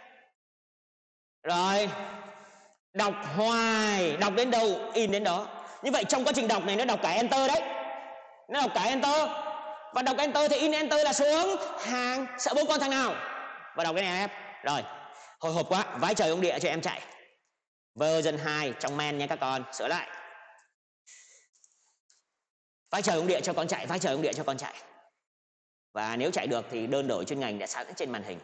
Rồi. Đọc hoài, đọc đến đâu in đến đó. Như vậy trong quá trình đọc này nó đọc cả enter đấy. Nó đọc cả enter. Và đọc enter thì in enter là xuống hàng. Sợ bố con thằng nào? Và đọc cái này em. Rồi, hồi hộp quá, vái trời ông địa cho em chạy. Version hai trong main nha các con, sửa lại. Vái trời ông địa cho con chạy, vái trời ông địa cho con chạy. Và nếu chạy được thì đơn đổi chuyên ngành đã sẵn trên màn hình.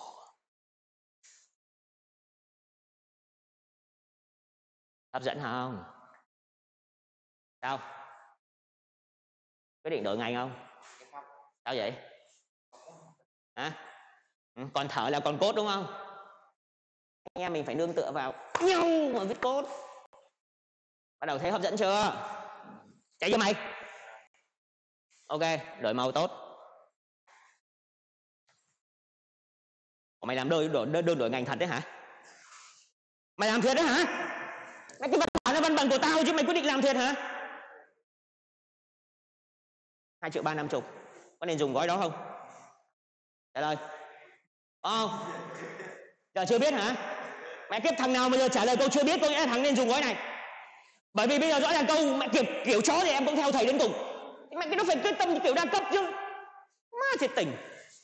Hấp dẫn không? Sao? Quyết định đổi ngành không? Sao vậy? Hả? Ừ, còn thở là còn cốt đúng không? Anh em mình phải nương tựa vào nhau mà viết cốt. Bắt đầu thấy hấp dẫn chưa? Chạy cho mày. Ok, đổi màu tốt. Ủa, mày làm đơn đổi, đơn đổi ngành thật đấy hả? Mày làm thiệt đấy hả? Cái văn bản là văn bản của tao chứ mày quyết định làm thiệt hả? hai triệu ba năm chục. Có nên dùng gói đó không? Trả lời. Không. Giờ chưa biết hả? Mẹ kiếp thằng nào bây giờ trả lời câu chưa biết có nghĩa là thằng nên dùng gói này. Bởi vì bây giờ rõ ràng câu mẹ kiểu, kiểu chó thì em cũng theo thầy đến cùng. Mẹ cái nó phải quyết tâm kiểu đa cấp chứ. Má thiệt tình.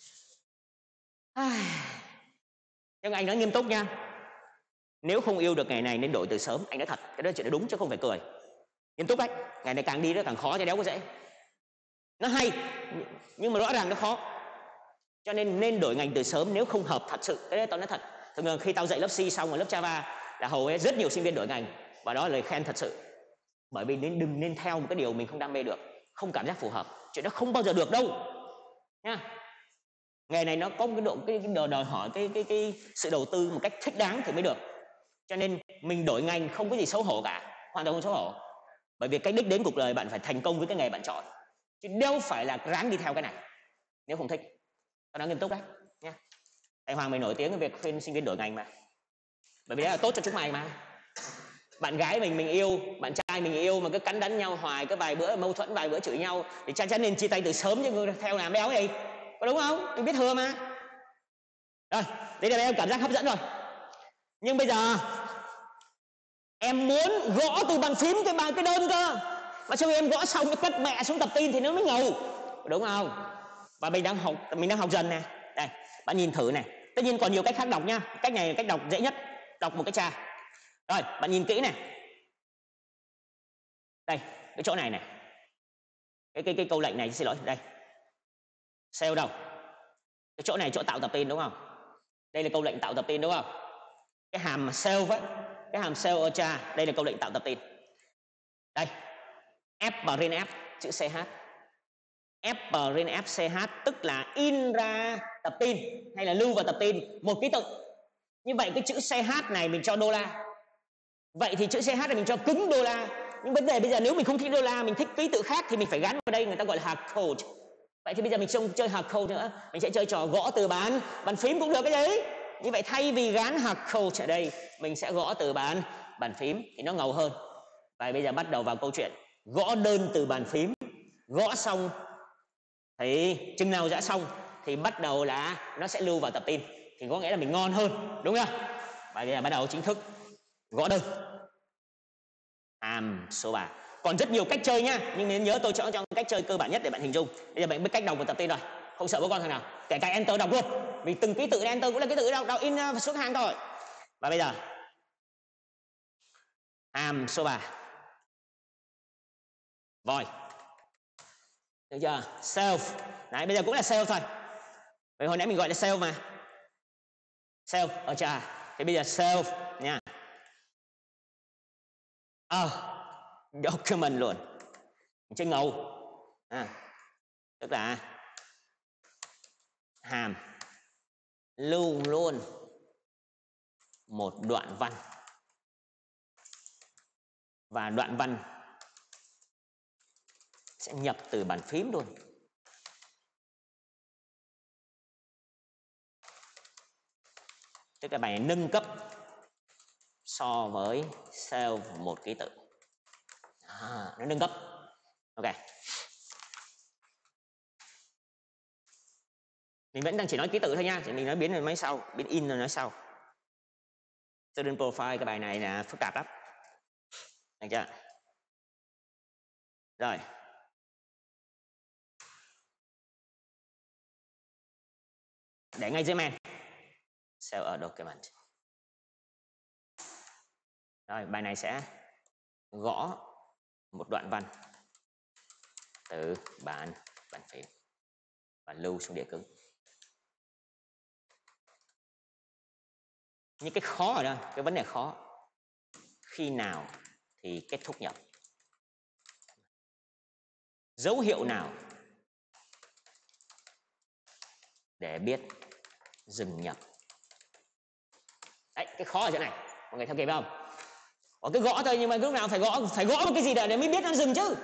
Nhưng anh nói nghiêm túc nha. Nếu không yêu được ngày này nên đổi từ sớm. Anh nói thật, cái đó chuyện đó đúng chứ không phải cười. Nghiêm túc đấy. Ngày này càng đi nó càng khó chứ đéo có dễ. Nó hay nhưng mà rõ ràng nó khó. Cho nên nên đổi ngành từ sớm nếu không hợp thật sự. Cái đấy tao nói thật. Thường thường khi tao dạy lớp C xong ở lớp Java là hầu hết rất nhiều sinh viên đổi ngành. Và đó là lời khen thật sự. Bởi vì nên đừng nên theo một cái điều mình không đam mê được, không cảm giác phù hợp. Chuyện đó không bao giờ được đâu. Nha. Nghề này nó có cái độ cái, cái đòi hỏi cái, cái cái sự đầu tư một cách thích đáng thì mới được. Cho nên mình đổi ngành không có gì xấu hổ cả, hoàn toàn không xấu hổ. Bởi vì cái đích đến cuộc đời bạn phải thành công với cái nghề bạn chọn, chứ đâu phải là ráng đi theo cái này nếu không thích. Tao nói nghiêm túc đấy nha. Thầy Hoàng mày nổi tiếng cái việc khuyên sinh viên đổi ngành mà, bởi vì đấy là tốt cho chúng mày mà. bạn gái mình mình yêu, bạn trai mình yêu mà cứ cắn đắn nhau hoài, cứ vài bữa mâu thuẫn, vài bữa chửi nhau thì chắc chắn nên chia tay từ sớm chứ theo làm béo gì, có đúng không? Mình biết thừa mà. Rồi, đấy là em cảm giác hấp dẫn rồi. Nhưng bây giờ em muốn gõ từ bàn phím cái bàn cái đơn cơ, mà sau khi em gõ xong cái cất mẹ xuống tập tin thì nó mới ngầu, đúng không? Và mình đang học mình đang học dần nè. Đây, bạn nhìn thử này. Tất nhiên còn nhiều cách khác đọc nha. Cách này là cách đọc dễ nhất, đọc một cái trà. Rồi, bạn nhìn kỹ này. Đây, cái chỗ này này. Cái cái cái câu lệnh này xin lỗi, đây. Sale đâu? Cái chỗ này chỗ tạo tập tin đúng không? Đây là câu lệnh tạo tập tin đúng không? Cái hàm sale ấy, cái hàm sale ở cha, đây là câu lệnh tạo tập tin. Đây. F và rin F chữ ch. F và rin F ch tức là in ra tập tin hay là lưu vào tập tin một ký tự. Như vậy cái chữ ch này mình cho đô la. Vậy thì chữ ch này mình cho cứng đô la. Nhưng vấn đề bây giờ nếu mình không thích đô la, mình thích ký tự khác thì mình phải gắn vào đây, người ta gọi là hard code. Vậy thì bây giờ mình không chơi hard code nữa, mình sẽ chơi trò gõ từ bàn bàn phím cũng được cái đấy. Như vậy thay vì gắn hard code ở đây, mình sẽ gõ từ bàn bàn phím thì nó ngầu hơn. Và bây giờ bắt đầu vào câu chuyện gõ đơn từ bàn phím. Gõ xong thì chừng nào đã xong thì bắt đầu là nó sẽ lưu vào tập tin, thì có nghĩa là mình ngon hơn, đúng không? Và bây giờ bắt đầu chính thức gõ đơn. Hàm số ba. Còn rất nhiều cách chơi nhá, nhưng nên nhớ tôi cho trong cách chơi cơ bản nhất để bạn hình dung. Bây giờ bạn biết cách đọc một tập tin rồi, không sợ bố con thằng nào, kể cả enter đọc luôn, vì từng ký tự enter cũng là ký tự đọc, đọc in xuống hàng thôi. Và bây giờ hàm số ba, voi, được chưa? Self, đấy bây giờ cũng là self thôi. Vậy hồi nãy mình gọi là self mà, self ở trà, thì bây giờ self nha. Ờ, à, document luôn, chơi ngầu à, tức là hàm lưu luôn một đoạn văn, và đoạn văn sẽ nhập từ bàn phím luôn. Tức là bài này nâng cấp so với sale một ký tự, à, nó nâng cấp. Ok, mình vẫn đang chỉ nói ký tự thôi nha, chỉ mình nói biến rồi nói sau, biến in rồi nói sau. Student profile cái bài này là phức tạp lắm, được chưa? Rồi, để ngay dưới main sale ở document. Rồi, bài này sẽ gõ một đoạn văn từ bàn bàn phím và lưu xuống đĩa cứng. Nhưng cái khó ở đây, cái vấn đề khó, khi nào thì kết thúc nhập, dấu hiệu nào để biết dừng nhập. Đấy, cái khó ở chỗ này, mọi người theo kịp không? Có cái gõ thôi, nhưng mà lúc nào phải gõ phải gõ một cái gì để mới biết nó dừng chứ.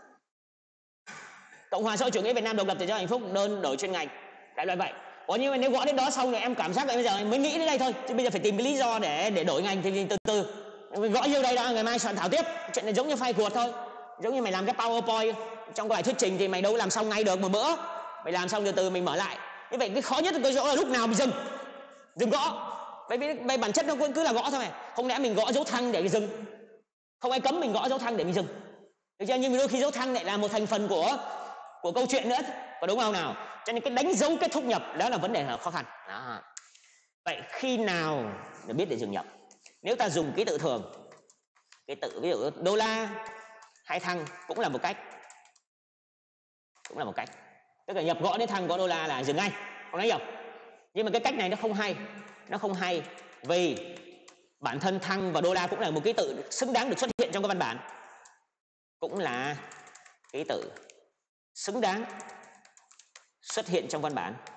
Cộng hòa xã hội chủ nghĩa Việt Nam độc lập tự do hạnh phúc, đơn đổi chuyên ngành, đại loại vậy. Có, nhưng mà nếu gõ đến đó xong rồi em cảm giác là bây giờ mới nghĩ đến đây thôi, chứ bây giờ phải tìm cái lý do để để đổi ngành thì từ từ. Gõ yêu đây đã, ngày mai soạn thảo tiếp. Chuyện này giống như file Word thôi, giống như mày làm cái PowerPoint trong bài thuyết trình thì mày đâu làm xong ngay được một bữa, mày làm xong từ từ mình mở lại. Như vậy cái khó nhất tôi rõ là lúc nào mình dừng dừng gõ. Bởi vì bản chất nó cứ là gõ thôi mày, không lẽ mình gõ dấu thăng để dừng? Không ai cấm mình gõ dấu thăng để mình dừng, được chưa? Nhưng đôi khi dấu thăng lại là một thành phần của của câu chuyện nữa, có đúng không nào? Cho nên cái đánh dấu kết thúc nhập đó là vấn đề là khó khăn đó. Vậy khi nào để biết để dừng nhập? Nếu ta dùng ký tự thường, ký tự ví dụ đô la hay thăng cũng là một cách, cũng là một cách, tức là nhập gõ đến thăng gõ đô la là dừng ngay, không nói nhiều. Nhưng mà cái cách này nó không hay, nó không hay vì bản thân thăng và đô la cũng là một ký tự xứng đáng được xuất hiện trong cái văn bản, cũng là ký tự xứng đáng xuất hiện trong văn bản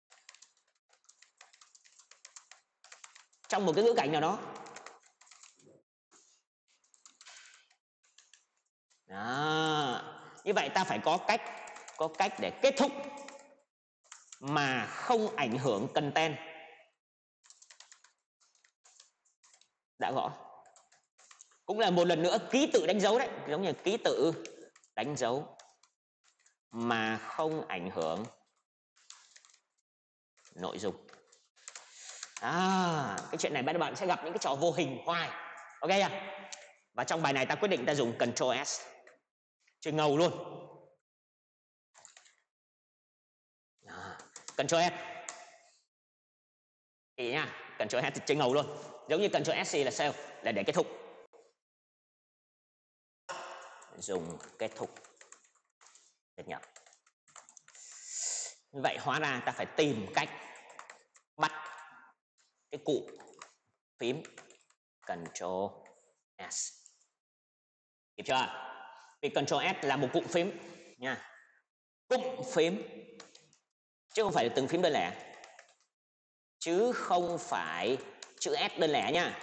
trong một cái ngữ cảnh nào đó. Đó. Như vậy ta phải có cách, có cách để kết thúc mà không ảnh hưởng content đã gõ. Cũng là một lần nữa ký tự đánh dấu đấy, giống như ký tự đánh dấu mà không ảnh hưởng nội dung. À, cái chuyện này các bạn sẽ gặp những cái trò vô hình hoài. Ok chưa? Và trong bài này ta quyết định ta dùng Control S. Chơi ngầu luôn. À, Control S. Ý nha, Control S thì chơi ngầu luôn. Giống như Control S là sao? Là để kết thúc. Dùng kết thúc. Được nhỉ? Như vậy hóa ra ta phải tìm cách bắt cái cụm phím Control S. Kịp chưa? Vì Control S là một cụm phím nha. Cụm phím chứ không phải là từng phím đơn lẻ. Chứ không phải chữ S đơn lẻ nha.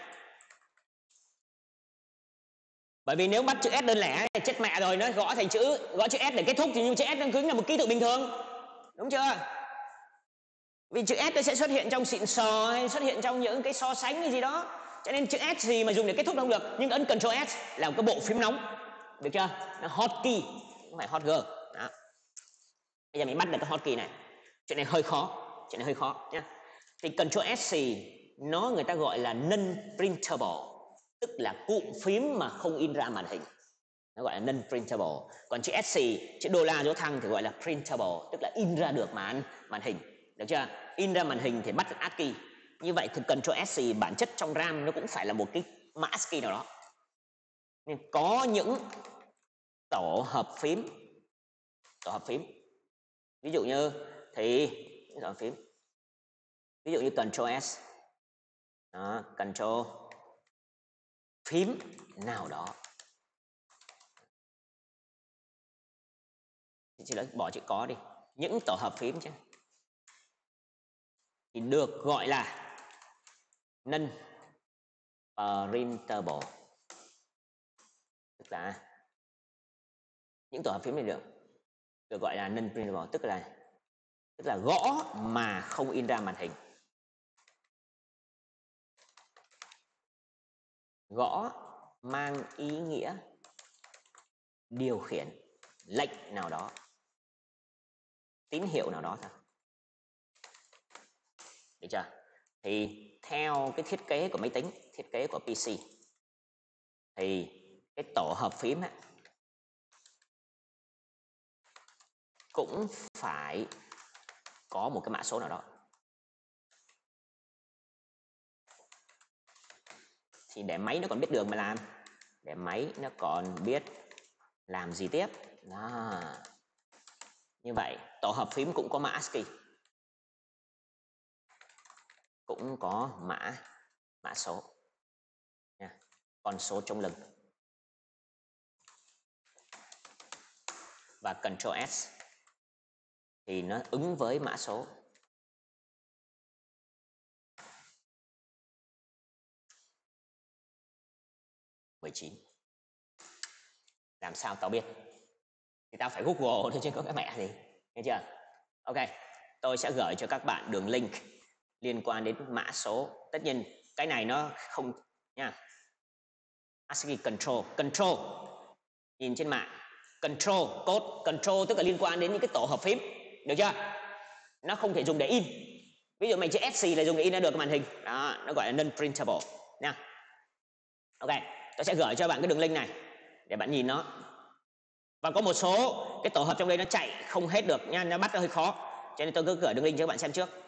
Bởi vì nếu bắt chữ S đơn lẻ thì chết mẹ rồi, nó gõ thành chữ, gõ chữ S để kết thúc thì như chữ S đơn cứng là một ký tự bình thường. Đúng chưa? Vì chữ S nó sẽ xuất hiện trong xịn sò hay xuất hiện trong những cái so sánh hay gì đó. Cho nên chữ S gì mà dùng để kết thúc không được. Nhưng ấn Control S là một cái bộ phím nóng. Được chưa? Nó hotkey, không phải hot G. Đó. Bây giờ mình bắt được cái hotkey này. Chuyện này hơi khó, chuyện này hơi khó nhé. Thì Control S nó người ta gọi là non-printable, tức là cụm phím mà không in ra màn hình. Nó gọi là non-printable. Còn chữ S, chữ đô la dấu thăng thì gọi là printable, tức là in ra được màn màn hình. Được chưa? In ra màn hình thì bắt được ASCII. Như vậy thì Control S bản chất trong RAM nó cũng phải là một cái mã ASCII nào đó. Nên có những tổ hợp phím, tổ hợp phím. Ví dụ như thì tổ hợp phím. Ví dụ như Control S. Đó, Control phím nào đó. Chỉ lấy bỏ chữ có đi. Những tổ hợp phím chứ. Thì được gọi là non-printable. Tức là những tổ hợp phím này được được gọi là non-printable, tức là tức là gõ mà không in ra màn hình. Gõ mang ý nghĩa điều khiển lệnh nào đó, tín hiệu nào đó thôi. Được chưa? Thì theo cái thiết kế của máy tính, thiết kế của pê xê, thì cái tổ hợp phím ấy, cũng phải có một cái mã số nào đó. Thì để máy nó còn biết đường mà làm, để máy nó còn biết làm gì tiếp. Đó. Như vậy tổ hợp phím cũng có mã ASCII, cũng có mã mã số nha, con số trong lưng. Và Control S thì nó ứng với mã số mười chín. Làm sao tao biết? Thì tao phải Google thôi chứ có cái mẹ gì. Nghe chưa? Ok, tôi sẽ gửi cho các bạn đường link liên quan đến mã số. Tất nhiên cái này nó không nha. ASCII control, control nhìn trên mạng, control code, control tức là liên quan đến những cái tổ hợp phím. Được chưa? Nó không thể dùng để in. Ví dụ mày chữ S là dùng để in ra được cái màn hình. Đó, nó gọi là non-printable nha. Ok, tôi sẽ gửi cho bạn cái đường link này để bạn nhìn nó. Và có một số cái tổ hợp trong đây nó chạy không hết được nha, nó bắt nó hơi khó. Cho nên tôi cứ gửi đường link cho các bạn xem trước.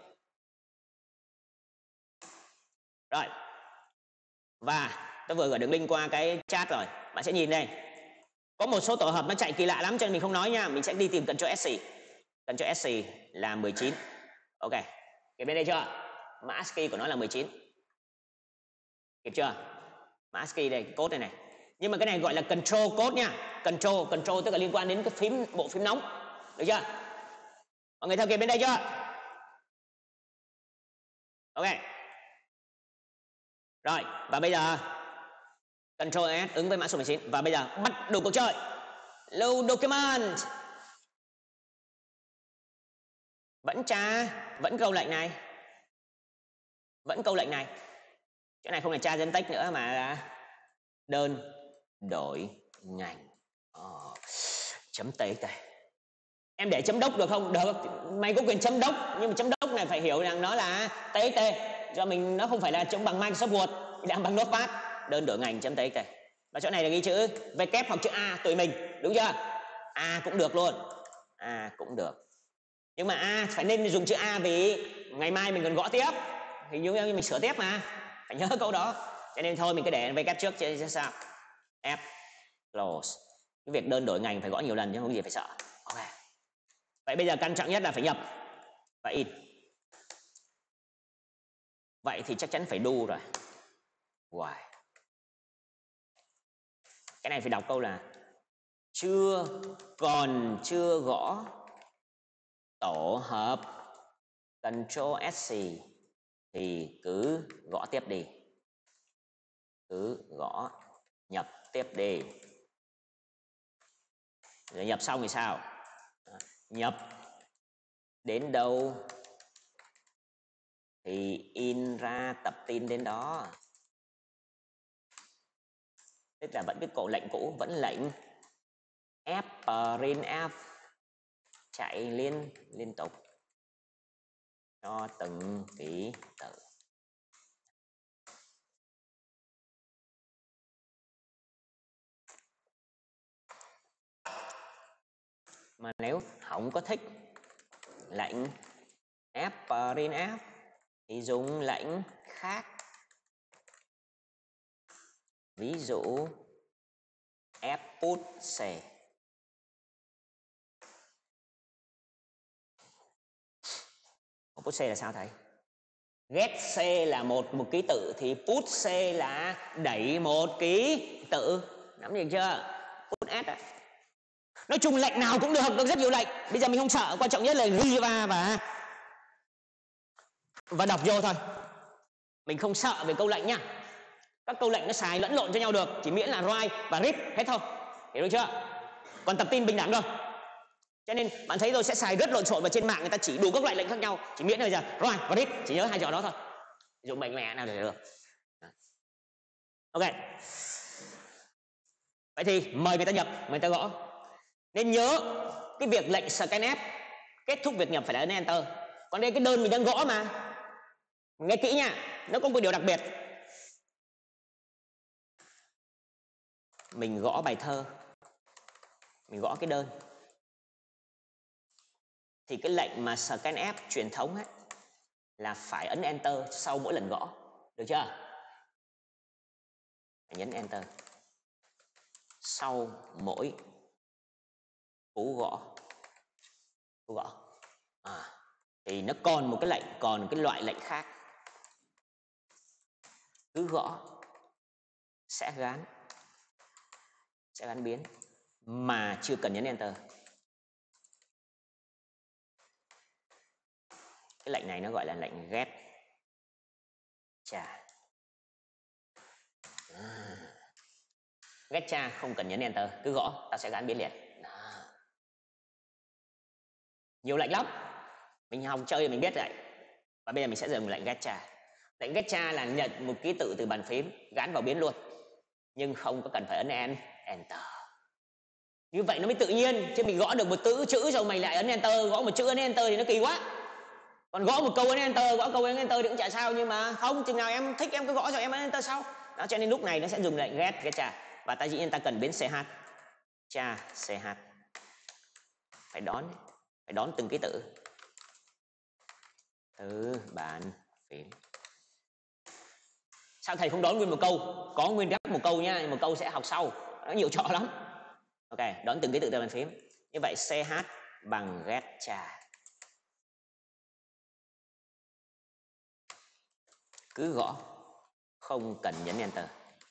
Rồi. Và tôi vừa gửi đường link qua cái chat rồi. Bạn sẽ nhìn đây. Có một số tổ hợp nó chạy kỳ lạ lắm cho nên mình không nói nha. Mình sẽ đi tìm Control S. Control S là mười chín. Ok. Kịp bên đây chưa? Mã ASCII của nó là mười chín. Kịp chưa? Mã ASCII đây, cái code này này. Nhưng mà cái này gọi là control code nha. Control, control tức là liên quan đến cái phím, bộ phím nóng. Được chưa? Mọi người theo kịp bên đây chưa? Ok. Rồi, và bây giờ Control S ứng với mã số mười chín. Và bây giờ bắt đầu cuộc chơi. Load document. Vẫn tra, vẫn câu lệnh này. Vẫn câu lệnh này. Chỗ này không phải tra dân tích nữa mà là đơn đổi ngành. Ờ, chấm txt. Em để chấm đốc được không? Được, mày có quyền chấm đốc, nhưng mà chấm đốc này phải hiểu rằng nó là txt, cho mình nó không phải là chấm bằng Microsoft Word, đang bằng Notepad. Đơn đổi ngành chấm txt. Và chỗ này là ghi chữ V kép hoặc chữ A tùy mình, đúng chưa? A cũng được luôn, A cũng được. Nhưng mà A phải nên dùng chữ A vì ngày mai mình còn gõ tiếp, thì như mình sửa tiếp mà, phải nhớ câu đó. Cho nên thôi mình cứ để V kép trước chứ sao. F close. Cái việc đơn đổi ngành phải gõ nhiều lần chứ không có gì phải sợ. Ok. Vậy bây giờ quan trọng nhất là phải nhập và in. Vậy thì chắc chắn phải do rồi. Why? Cái này phải đọc câu là chưa còn chưa gõ tổ hợp Control S thì cứ gõ tiếp đi. Cứ gõ nhập tiếp đi. Rồi nhập xong thì sao? Nhập đến đâu thì in ra tập tin đến đó. Tức là vẫn cái cỗ lệnh cũ, vẫn lệnh F print F chạy liên liên tục cho từng ký tự. Mà nếu không có thích lệnh F print F thì dùng lệnh khác. Ví dụ F put C. Put C là sao thầy? Get C là một một ký tự thì put C là đẩy một ký tự. Nắm được chưa? Put S. Nói chung lệnh nào cũng được, được rất nhiều lệnh. Bây giờ mình không sợ, quan trọng nhất là ghi vào và và đọc vô thôi. Mình không sợ về câu lệnh nhá. Các câu lệnh nó xài lẫn lộn cho nhau được, chỉ miễn là write và read hết thôi. Hiểu được chưa? Còn tập tin bình đẳng rồi. Cho nên bạn thấy rồi sẽ xài rất lộn xộn, và trên mạng người ta chỉ đủ các loại lệnh khác nhau, chỉ miễn là giờ write và read, chỉ nhớ hai chỗ đó thôi. Dùng mạnh mẽ nào để được. Ok. Vậy thì mời người ta nhập, người ta gõ. Nên nhớ cái việc lệnh scanf kết thúc việc nhập phải là ấn enter. Còn đây cái đơn mình đang gõ mà. Nghe kỹ nha, nó có một điều đặc biệt. Mình gõ bài thơ, mình gõ cái đơn, thì cái lệnh mà scanf truyền thống ấy là phải ấn enter sau mỗi lần gõ. Được chưa? Phải nhấn enter sau mỗi cú gõ. Cú gõ. À, thì nó còn một cái lệnh, còn cái loại lệnh khác. Cứ gõ sẽ gán sẽ gắn biến mà chưa cần nhấn enter. Cái lệnh này nó gọi là lệnh get chà. À. Get cha không cần nhấn enter, cứ gõ ta sẽ gắn biến liền. Đó. Nhiều lệnh lắm, mình học chơi mình biết vậy. Và bây giờ mình sẽ dùng lệnh get cha. Lệnh get cha là nhận một ký tự từ bàn phím gắn vào biến luôn, nhưng không có cần phải ấn enter. Như vậy nó mới tự nhiên, chứ mình gõ được một từ chữ rồi mày lại ấn enter, gõ một chữ ấn enter thì nó kỳ quá. Còn gõ một câu ấn enter, gõ câu ấn enter thì cũng chả sao, nhưng mà không, chừng nào em thích em cứ gõ rồi em ấn enter sau. Đó, cho nên lúc này nó sẽ dùng lệnh get get cha, và ta dĩ nhiên ta cần biến ch cha ch, phải đón phải đón từng ký tự từ bàn phím. Sao thầy không đón nguyên một câu? Có nguyên gấp một câu nha, nhưng một câu sẽ học sau, nó nhiều trò lắm. Ok, đón từng ký tự từ bàn phím. Như vậy ch bằng get cha. Cứ gõ, không cần nhấn enter.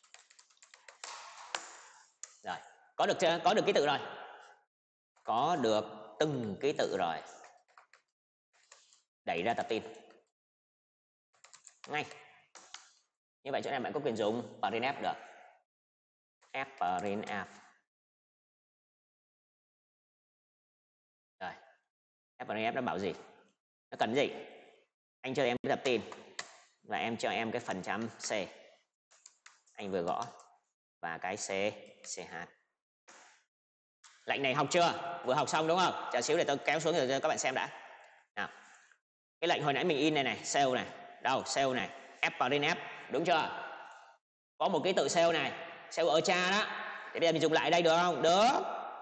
Rồi, có được chưa? Có được ký tự rồi. Có được từng ký tự rồi. Đẩy ra tập tin ngay. Như vậy chỗ này bạn có quyền dùng printf được. F printf. Rồi. F printf nó bảo gì? Nó cần gì? Anh cho em cái tập tin và em cho em cái phần chấm C. Anh vừa gõ. và cái C, CH. Lệnh này học chưa? Vừa học xong đúng không? Chờ xíu để tôi kéo xuống cho các bạn xem đã. Nào. Cái lệnh hồi nãy mình in này này, cell này. Đâu? Cell này. F printf, đúng chưa? Có một ký tự cell này, cell ở cha đó. Thì bây giờ mình dùng lại đây được không? Được.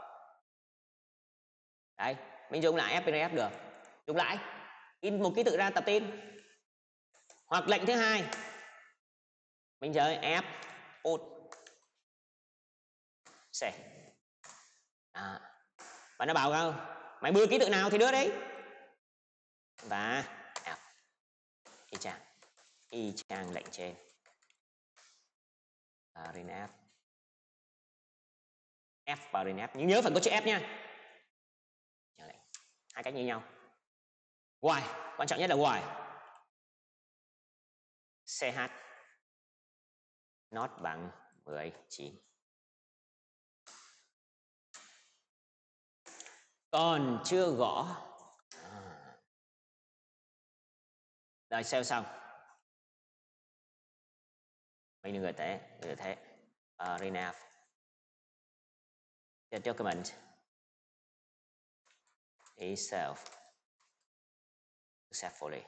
Đấy, mình dùng lại F printf được. Dùng lại. In một ký tự ra tập tin. Hoặc lệnh thứ hai, mình chơi F put C. À. Và nó bảo không? Mày bưa ký tự nào thì đưa đấy. Và F. Y chang. Y chang lệnh trên. Printf. F printf. Nhưng nhớ phải có chữ F nha. Hai cách như nhau. Y. Quan trọng nhất là Y. CH. Not bằng mười chín. Còn chưa gõ. À. Rồi sell xong. Mình đừng gửi thế, gửi thế. Uh, renave. The document itself successfully.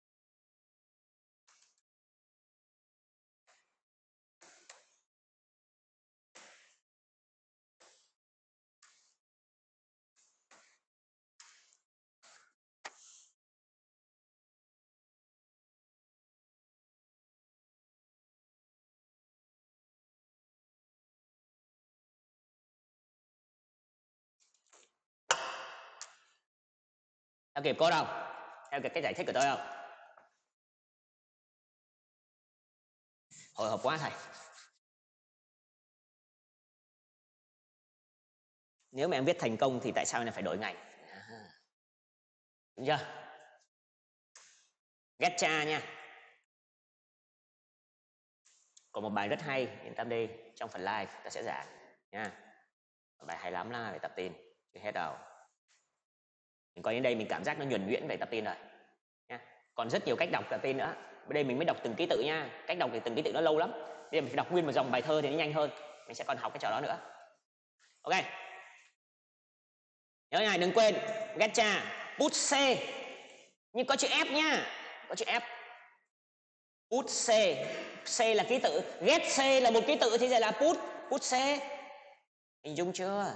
Theo kịp cô đâu? Theo kịp cái giải thích của tôi không? Hồi hộp quá thầy. Nếu mà em viết thành công thì tại sao em phải đổi ngành? À. Đúng chưa? Getcha nha. Có một bài rất hay, yên tâm đi, trong phần live ta sẽ giảng nha. Bài hay lắm là về tập tin, chưa hết đâu. Mình coi đến đây mình cảm giác nó nhuần nhuyễn về tập tin rồi nha. Còn rất nhiều cách đọc tập tin nữa. Bên đây mình mới đọc từng ký tự nha. Cách đọc thì từng ký tự nó lâu lắm. Bây giờ mình phải đọc nguyên một dòng bài thơ thì nó nhanh hơn. Mình sẽ còn học cái trò đó nữa. Ok. Nhớ này, đừng quên getcha put C nhưng có chữ F nha, có chữ F. Put C, C là ký tự, get C là một ký tự thì giờ là put put C. Hình dung chưa?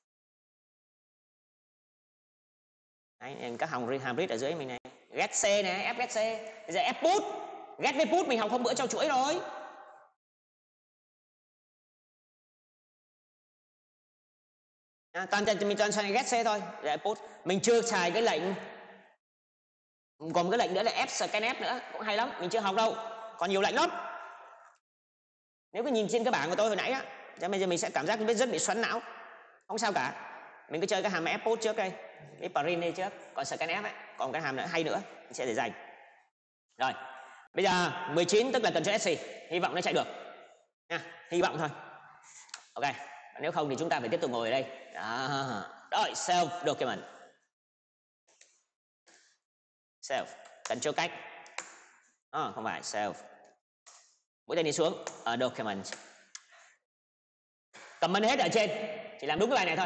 Đấy, các hàm hàm read ở dưới mình này, get C này, F get C, bây giờ F put, get với put mình học hôm bữa trong chuỗi rồi. À, toàn mình toàn xài get C thôi, để put. Mình chưa xài cái lệnh, còn cái lệnh nữa là F scanf nữa, cũng hay lắm, mình chưa học đâu, còn nhiều lệnh lắm. Nếu cứ nhìn trên cái bảng của tôi hồi nãy á, thì bây giờ mình sẽ cảm giác biết rất bị xoắn não. Không sao cả, mình cứ chơi cái hàm F put trước đây, cái print đây trước, còn scanf ấy, còn cái hàm nữa hay nữa, mình sẽ để dành. Rồi, bây giờ mười chín tức là cần cho ét xê, hy vọng nó chạy được nha, hy vọng thôi. Ok, nếu không thì chúng ta phải tiếp tục ngồi ở đây. Đó. Rồi, self document. Self, cần cho cách. À, không phải self. Mũi tên đi xuống ở document. Comment hết ở trên, chỉ làm đúng cái bài này thôi.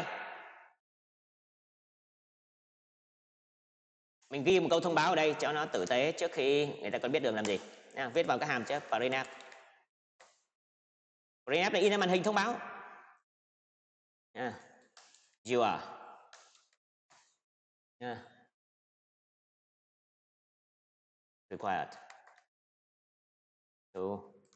Mình ghi một câu thông báo ở đây cho nó tử tế trước khi người ta còn biết đường làm gì. Nha, viết vào cái hàm chứ printf. Printf này in ra màn hình thông báo. Yeah. You are. Yeah. Required to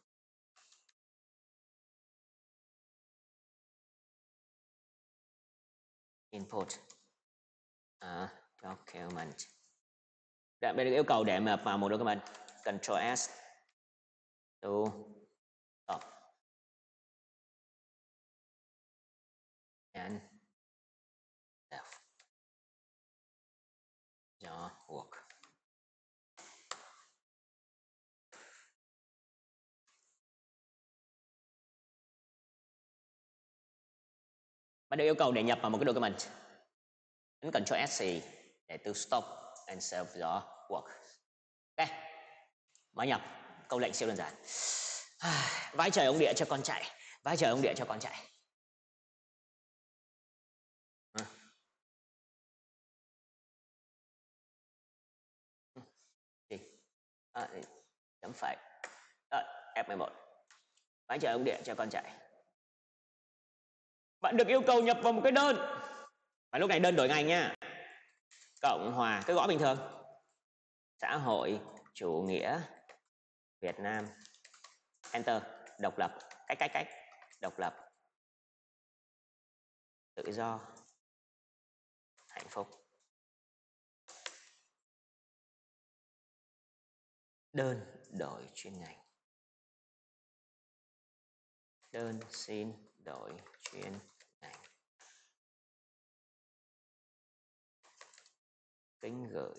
input a document. Đây được yêu cầu để mà vào một document. Control S to stop and self your work. Bạn được yêu cầu để nhập vào một cái document. Ấn Control S để to stop and save your work. Ok, mới nhập câu lệnh siêu đơn giản. Vãi trời ông địa cho con chạy. Vái trời ông địa cho con chạy. À. À, chấm phẩy. À, F mười một. Vái trời ông địa cho con chạy. Bạn được yêu cầu nhập vào một cái đơn. Và lúc này đơn đổi ngành nha. Cộng hòa, cái gõ bình thường. Xã hội chủ nghĩa Việt Nam. Enter. Độc lập. Cách cách cách. Độc lập. Tự do. Hạnh phúc. Đơn đổi chuyên ngành. Đơn xin đổi chuyên ngành. Kính gửi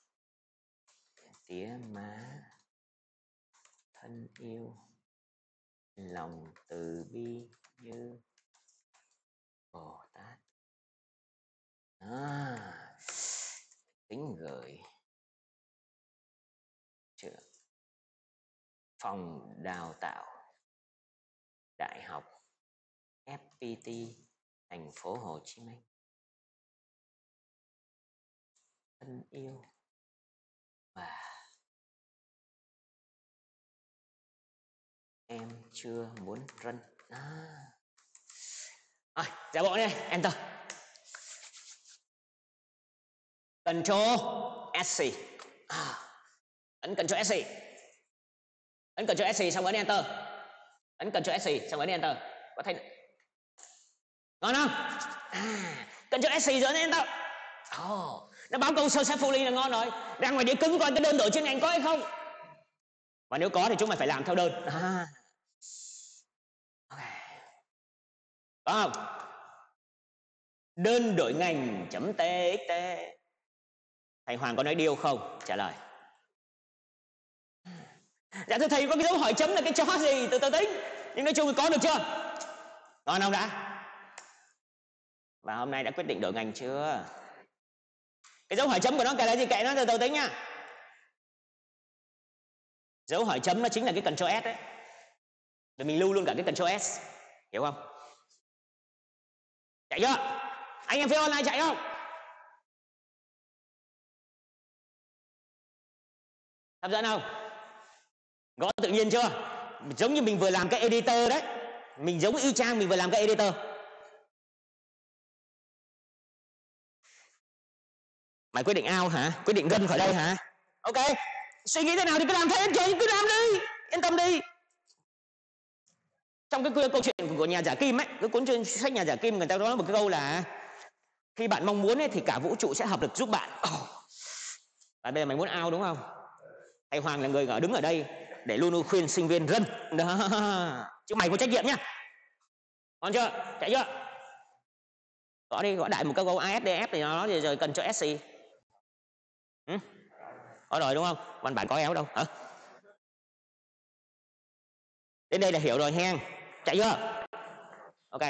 tía má thân yêu, lòng từ bi như Bồ Tát. À, kính gửi trưởng phòng đào tạo Đại học ép pê tê thành phố Hồ Chí Minh. Thân yêu và em chưa muốn rân. À. Rồi, giả bộ đây, enter. Control S. À. Ấn Control S. Ấn Control S xong ấn enter. Ấn Control S xong ấn enter. Có thấy ngon không? À, Control S rồi ấn enter. Oh, nó báo câu successfully là ngon rồi. Ra ngoài đĩa cứng coi cái đơn đổi chuyên ngành có hay không. Và nếu có thì chúng mày phải làm theo đơn. À. Okay. Có không? Đơn đổi ngành chấm txt. Thầy Hoàng có nói điều không? Trả lời. Dạ thưa thầy, có cái dấu hỏi chấm là cái chó gì? Từ từ tính. Nhưng nói chung là có được chưa? Ngon không đã? Và hôm nay đã quyết định đổi ngành chưa? Cái dấu hỏi chấm của nó kể là gì? Kệ nó, từ từ tính nha. Dấu hỏi chấm nó chính là cái Control S đấy. Rồi mình lưu luôn cả cái Control S. Hiểu không? Chạy chưa? Anh em phía online chạy không? Hấp dẫn không? Gõ tự nhiên chưa? Giống như mình vừa làm cái editor đấy. Mình giống y chang mình vừa làm cái editor. Mày quyết định out hả? Quyết định gân khỏi đây hả? Ok. Suy nghĩ thế nào thì cứ làm thế, trời, cứ làm đi. Yên tâm đi. Trong cái câu chuyện của nhà giả kim ấy, cái cuốn sách nhà giả kim người ta nói một cái câu là khi bạn mong muốn ấy, thì cả vũ trụ sẽ hợp lực giúp bạn. Oh. Và bây giờ mày muốn out đúng không? Thầy Hoàng là người ở đứng ở đây để luôn luôn khuyên sinh viên rân. Đó. Chứ mày có trách nhiệm nhá. Còn chưa? Chạy chưa? Gõ đi, gõ đại một câu a ét đê ép thì nó rồi, rồi cần cho S C. Ừ? Có rồi đúng không? Văn bản có éo đâu hả? Đến đây là hiểu rồi hen. Chạy chưa? Ok.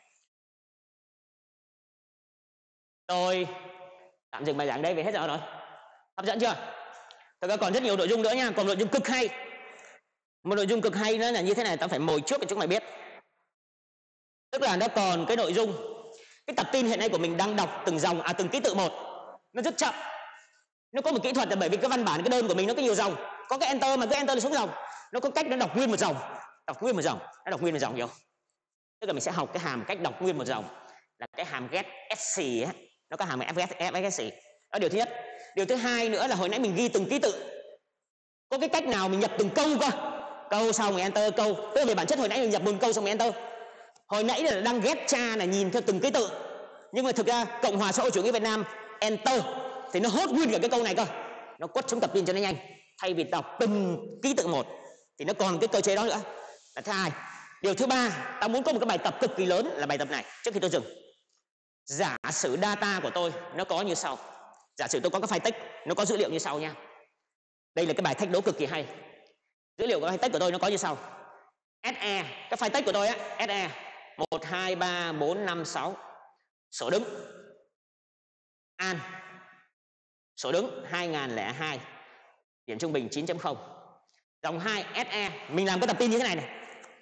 Tôi tạm dừng bài giảng đây vì hết giờ rồi. Hấp dẫn chưa? Thực ra còn rất nhiều nội dung nữa nha, còn nội dung cực hay. Một nội dung cực hay nữa là như thế này, tao phải mồi trước để chúng mày biết. Tức là nó còn cái nội dung, cái tập tin hiện nay của mình đang đọc từng dòng, à từng ký tự một, nó rất chậm. Nó có một kỹ thuật là bởi vì cái văn bản, cái đơn của mình nó có nhiều dòng, có cái enter mà cứ enter xuống dòng, nó có cách nó đọc nguyên một dòng, đọc nguyên một dòng, nó đọc nguyên một dòng hiểu? Tức là mình sẽ học cái hàm cách đọc nguyên một dòng là cái hàm get sc ấy, nó có hàm get sc. Đó điều thứ nhất. Điều thứ hai nữa là hồi nãy mình ghi từng ký tự, có cái cách nào mình nhập từng câu cơ, câu xong mình enter câu, tức là về bản chất hồi nãy mình nhập một câu xong mình enter. Hồi nãy là đang get cha là nhìn theo từng ký tự, nhưng mà thực ra Cộng hòa xã hội chủ nghĩa Việt Nam enter thì nó hốt nguyên cả cái câu này cơ, nó quất xuống tập tin cho nó nhanh, thay vì đọc từng ký tự một thì nó còn cái cơ chế đó nữa là thứ hai. Điều thứ ba, ta muốn có một cái bài tập cực kỳ lớn là bài tập này. Trước khi tôi dừng, giả sử data của tôi nó có như sau, giả sử tôi có cái file text, nó có dữ liệu như sau nha. Đây là cái bài thách đố cực kỳ hay. Dữ liệu của file text của tôi nó có như sau: se, cái file text của tôi á, se một hai ba bốn năm sáu, số đứng an, số đứng hai nghìn lẻ hai, điểm trung bình chín chấm không. Dòng hai se, mình làm cái tập tin như thế này này.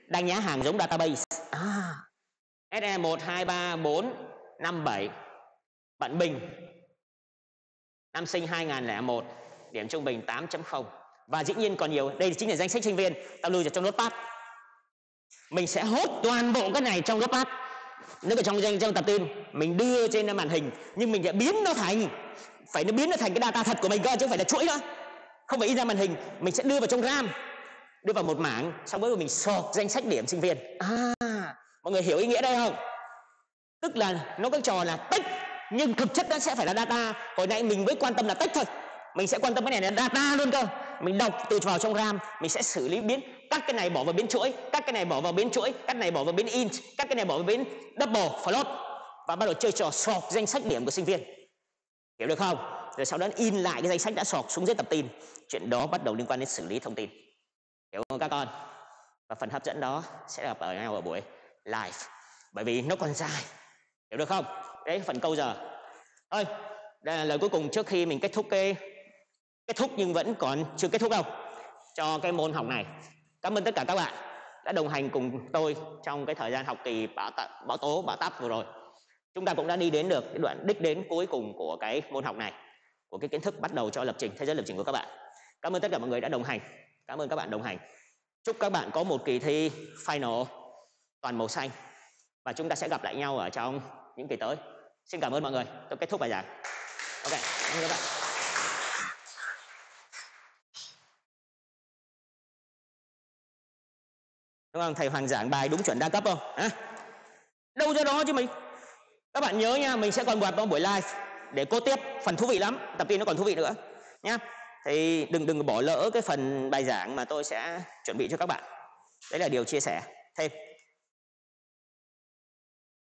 Đánh giá hàng giống database. À, ét e một, hai, ba, bốn, năm, bảy, Bạn Bình, năm sinh hai nghìn lẻ một, điểm trung bình tám chấm không. Và dĩ nhiên còn nhiều, đây chính là danh sách sinh viên, tao lưu vào trong notepad. Mình sẽ hốt toàn bộ cái này trong notepad. Nếu ở trong, trong, trong tập tin, mình đưa trên màn hình, nhưng mình sẽ biến nó thành, phải nó biến nó thành cái data thật của mình cơ, chứ không phải là chuỗi nữa. Không phải in ra màn hình, mình sẽ đưa vào trong RAM, đưa vào một mảng, xong rồi mình sort danh sách điểm sinh viên. À, mọi người hiểu ý nghĩa đây không? Tức là nó có trò là tích, nhưng thực chất nó sẽ phải là data. Hồi nãy mình mới quan tâm là tích thôi, mình sẽ quan tâm cái này là data luôn cơ. Mình đọc từ vào trong RAM, mình sẽ xử lý biến, các cái này bỏ vào biến chuỗi, các cái này bỏ vào biến chuỗi, các cái này bỏ vào biến int, các cái này bỏ vào biến double float, và bắt đầu chơi trò sort danh sách điểm của sinh viên. Hiểu được không? Rồi sau đó in lại cái danh sách đã sort xuống dưới tập tin. Chuyện đó bắt đầu liên quan đến xử lý thông tin. Hiểu không các con? Và phần hấp dẫn đó sẽ gặp ở nhau ở buổi live, bởi vì nó còn dài. Hiểu được không? Đấy, phần câu giờ. Thôi, đây là lời cuối cùng trước khi mình kết thúc cái kết thúc nhưng vẫn còn chưa kết thúc đâu cho cái môn học này. Cảm ơn tất cả các bạn đã đồng hành cùng tôi trong cái thời gian học kỳ bảo, bảo tố bảo táp vừa rồi. Chúng ta cũng đã đi đến được cái đoạn đích đến cuối cùng của cái môn học này, của cái kiến thức bắt đầu cho lập trình, thế giới lập trình của các bạn. Cảm ơn tất cả mọi người đã đồng hành. Cảm ơn các bạn đồng hành. Chúc các bạn có một kỳ thi final toàn màu xanh, và chúng ta sẽ gặp lại nhau ở trong những kỳ tới. Xin cảm ơn mọi người. Tôi kết thúc bài giảng. Ok, cảm ơn các bạn. Đúng không? Thầy Hoàng giảng bài đúng chuẩn đa cấp không? À? Đâu ra đó chứ mình. Các bạn nhớ nha, mình sẽ còn quạt vào buổi live để cô tiếp, phần thú vị lắm, tập tin nó còn thú vị nữa nhá. Thì đừng đừng bỏ lỡ cái phần bài giảng mà tôi sẽ chuẩn bị cho các bạn. Đấy là điều chia sẻ thêm.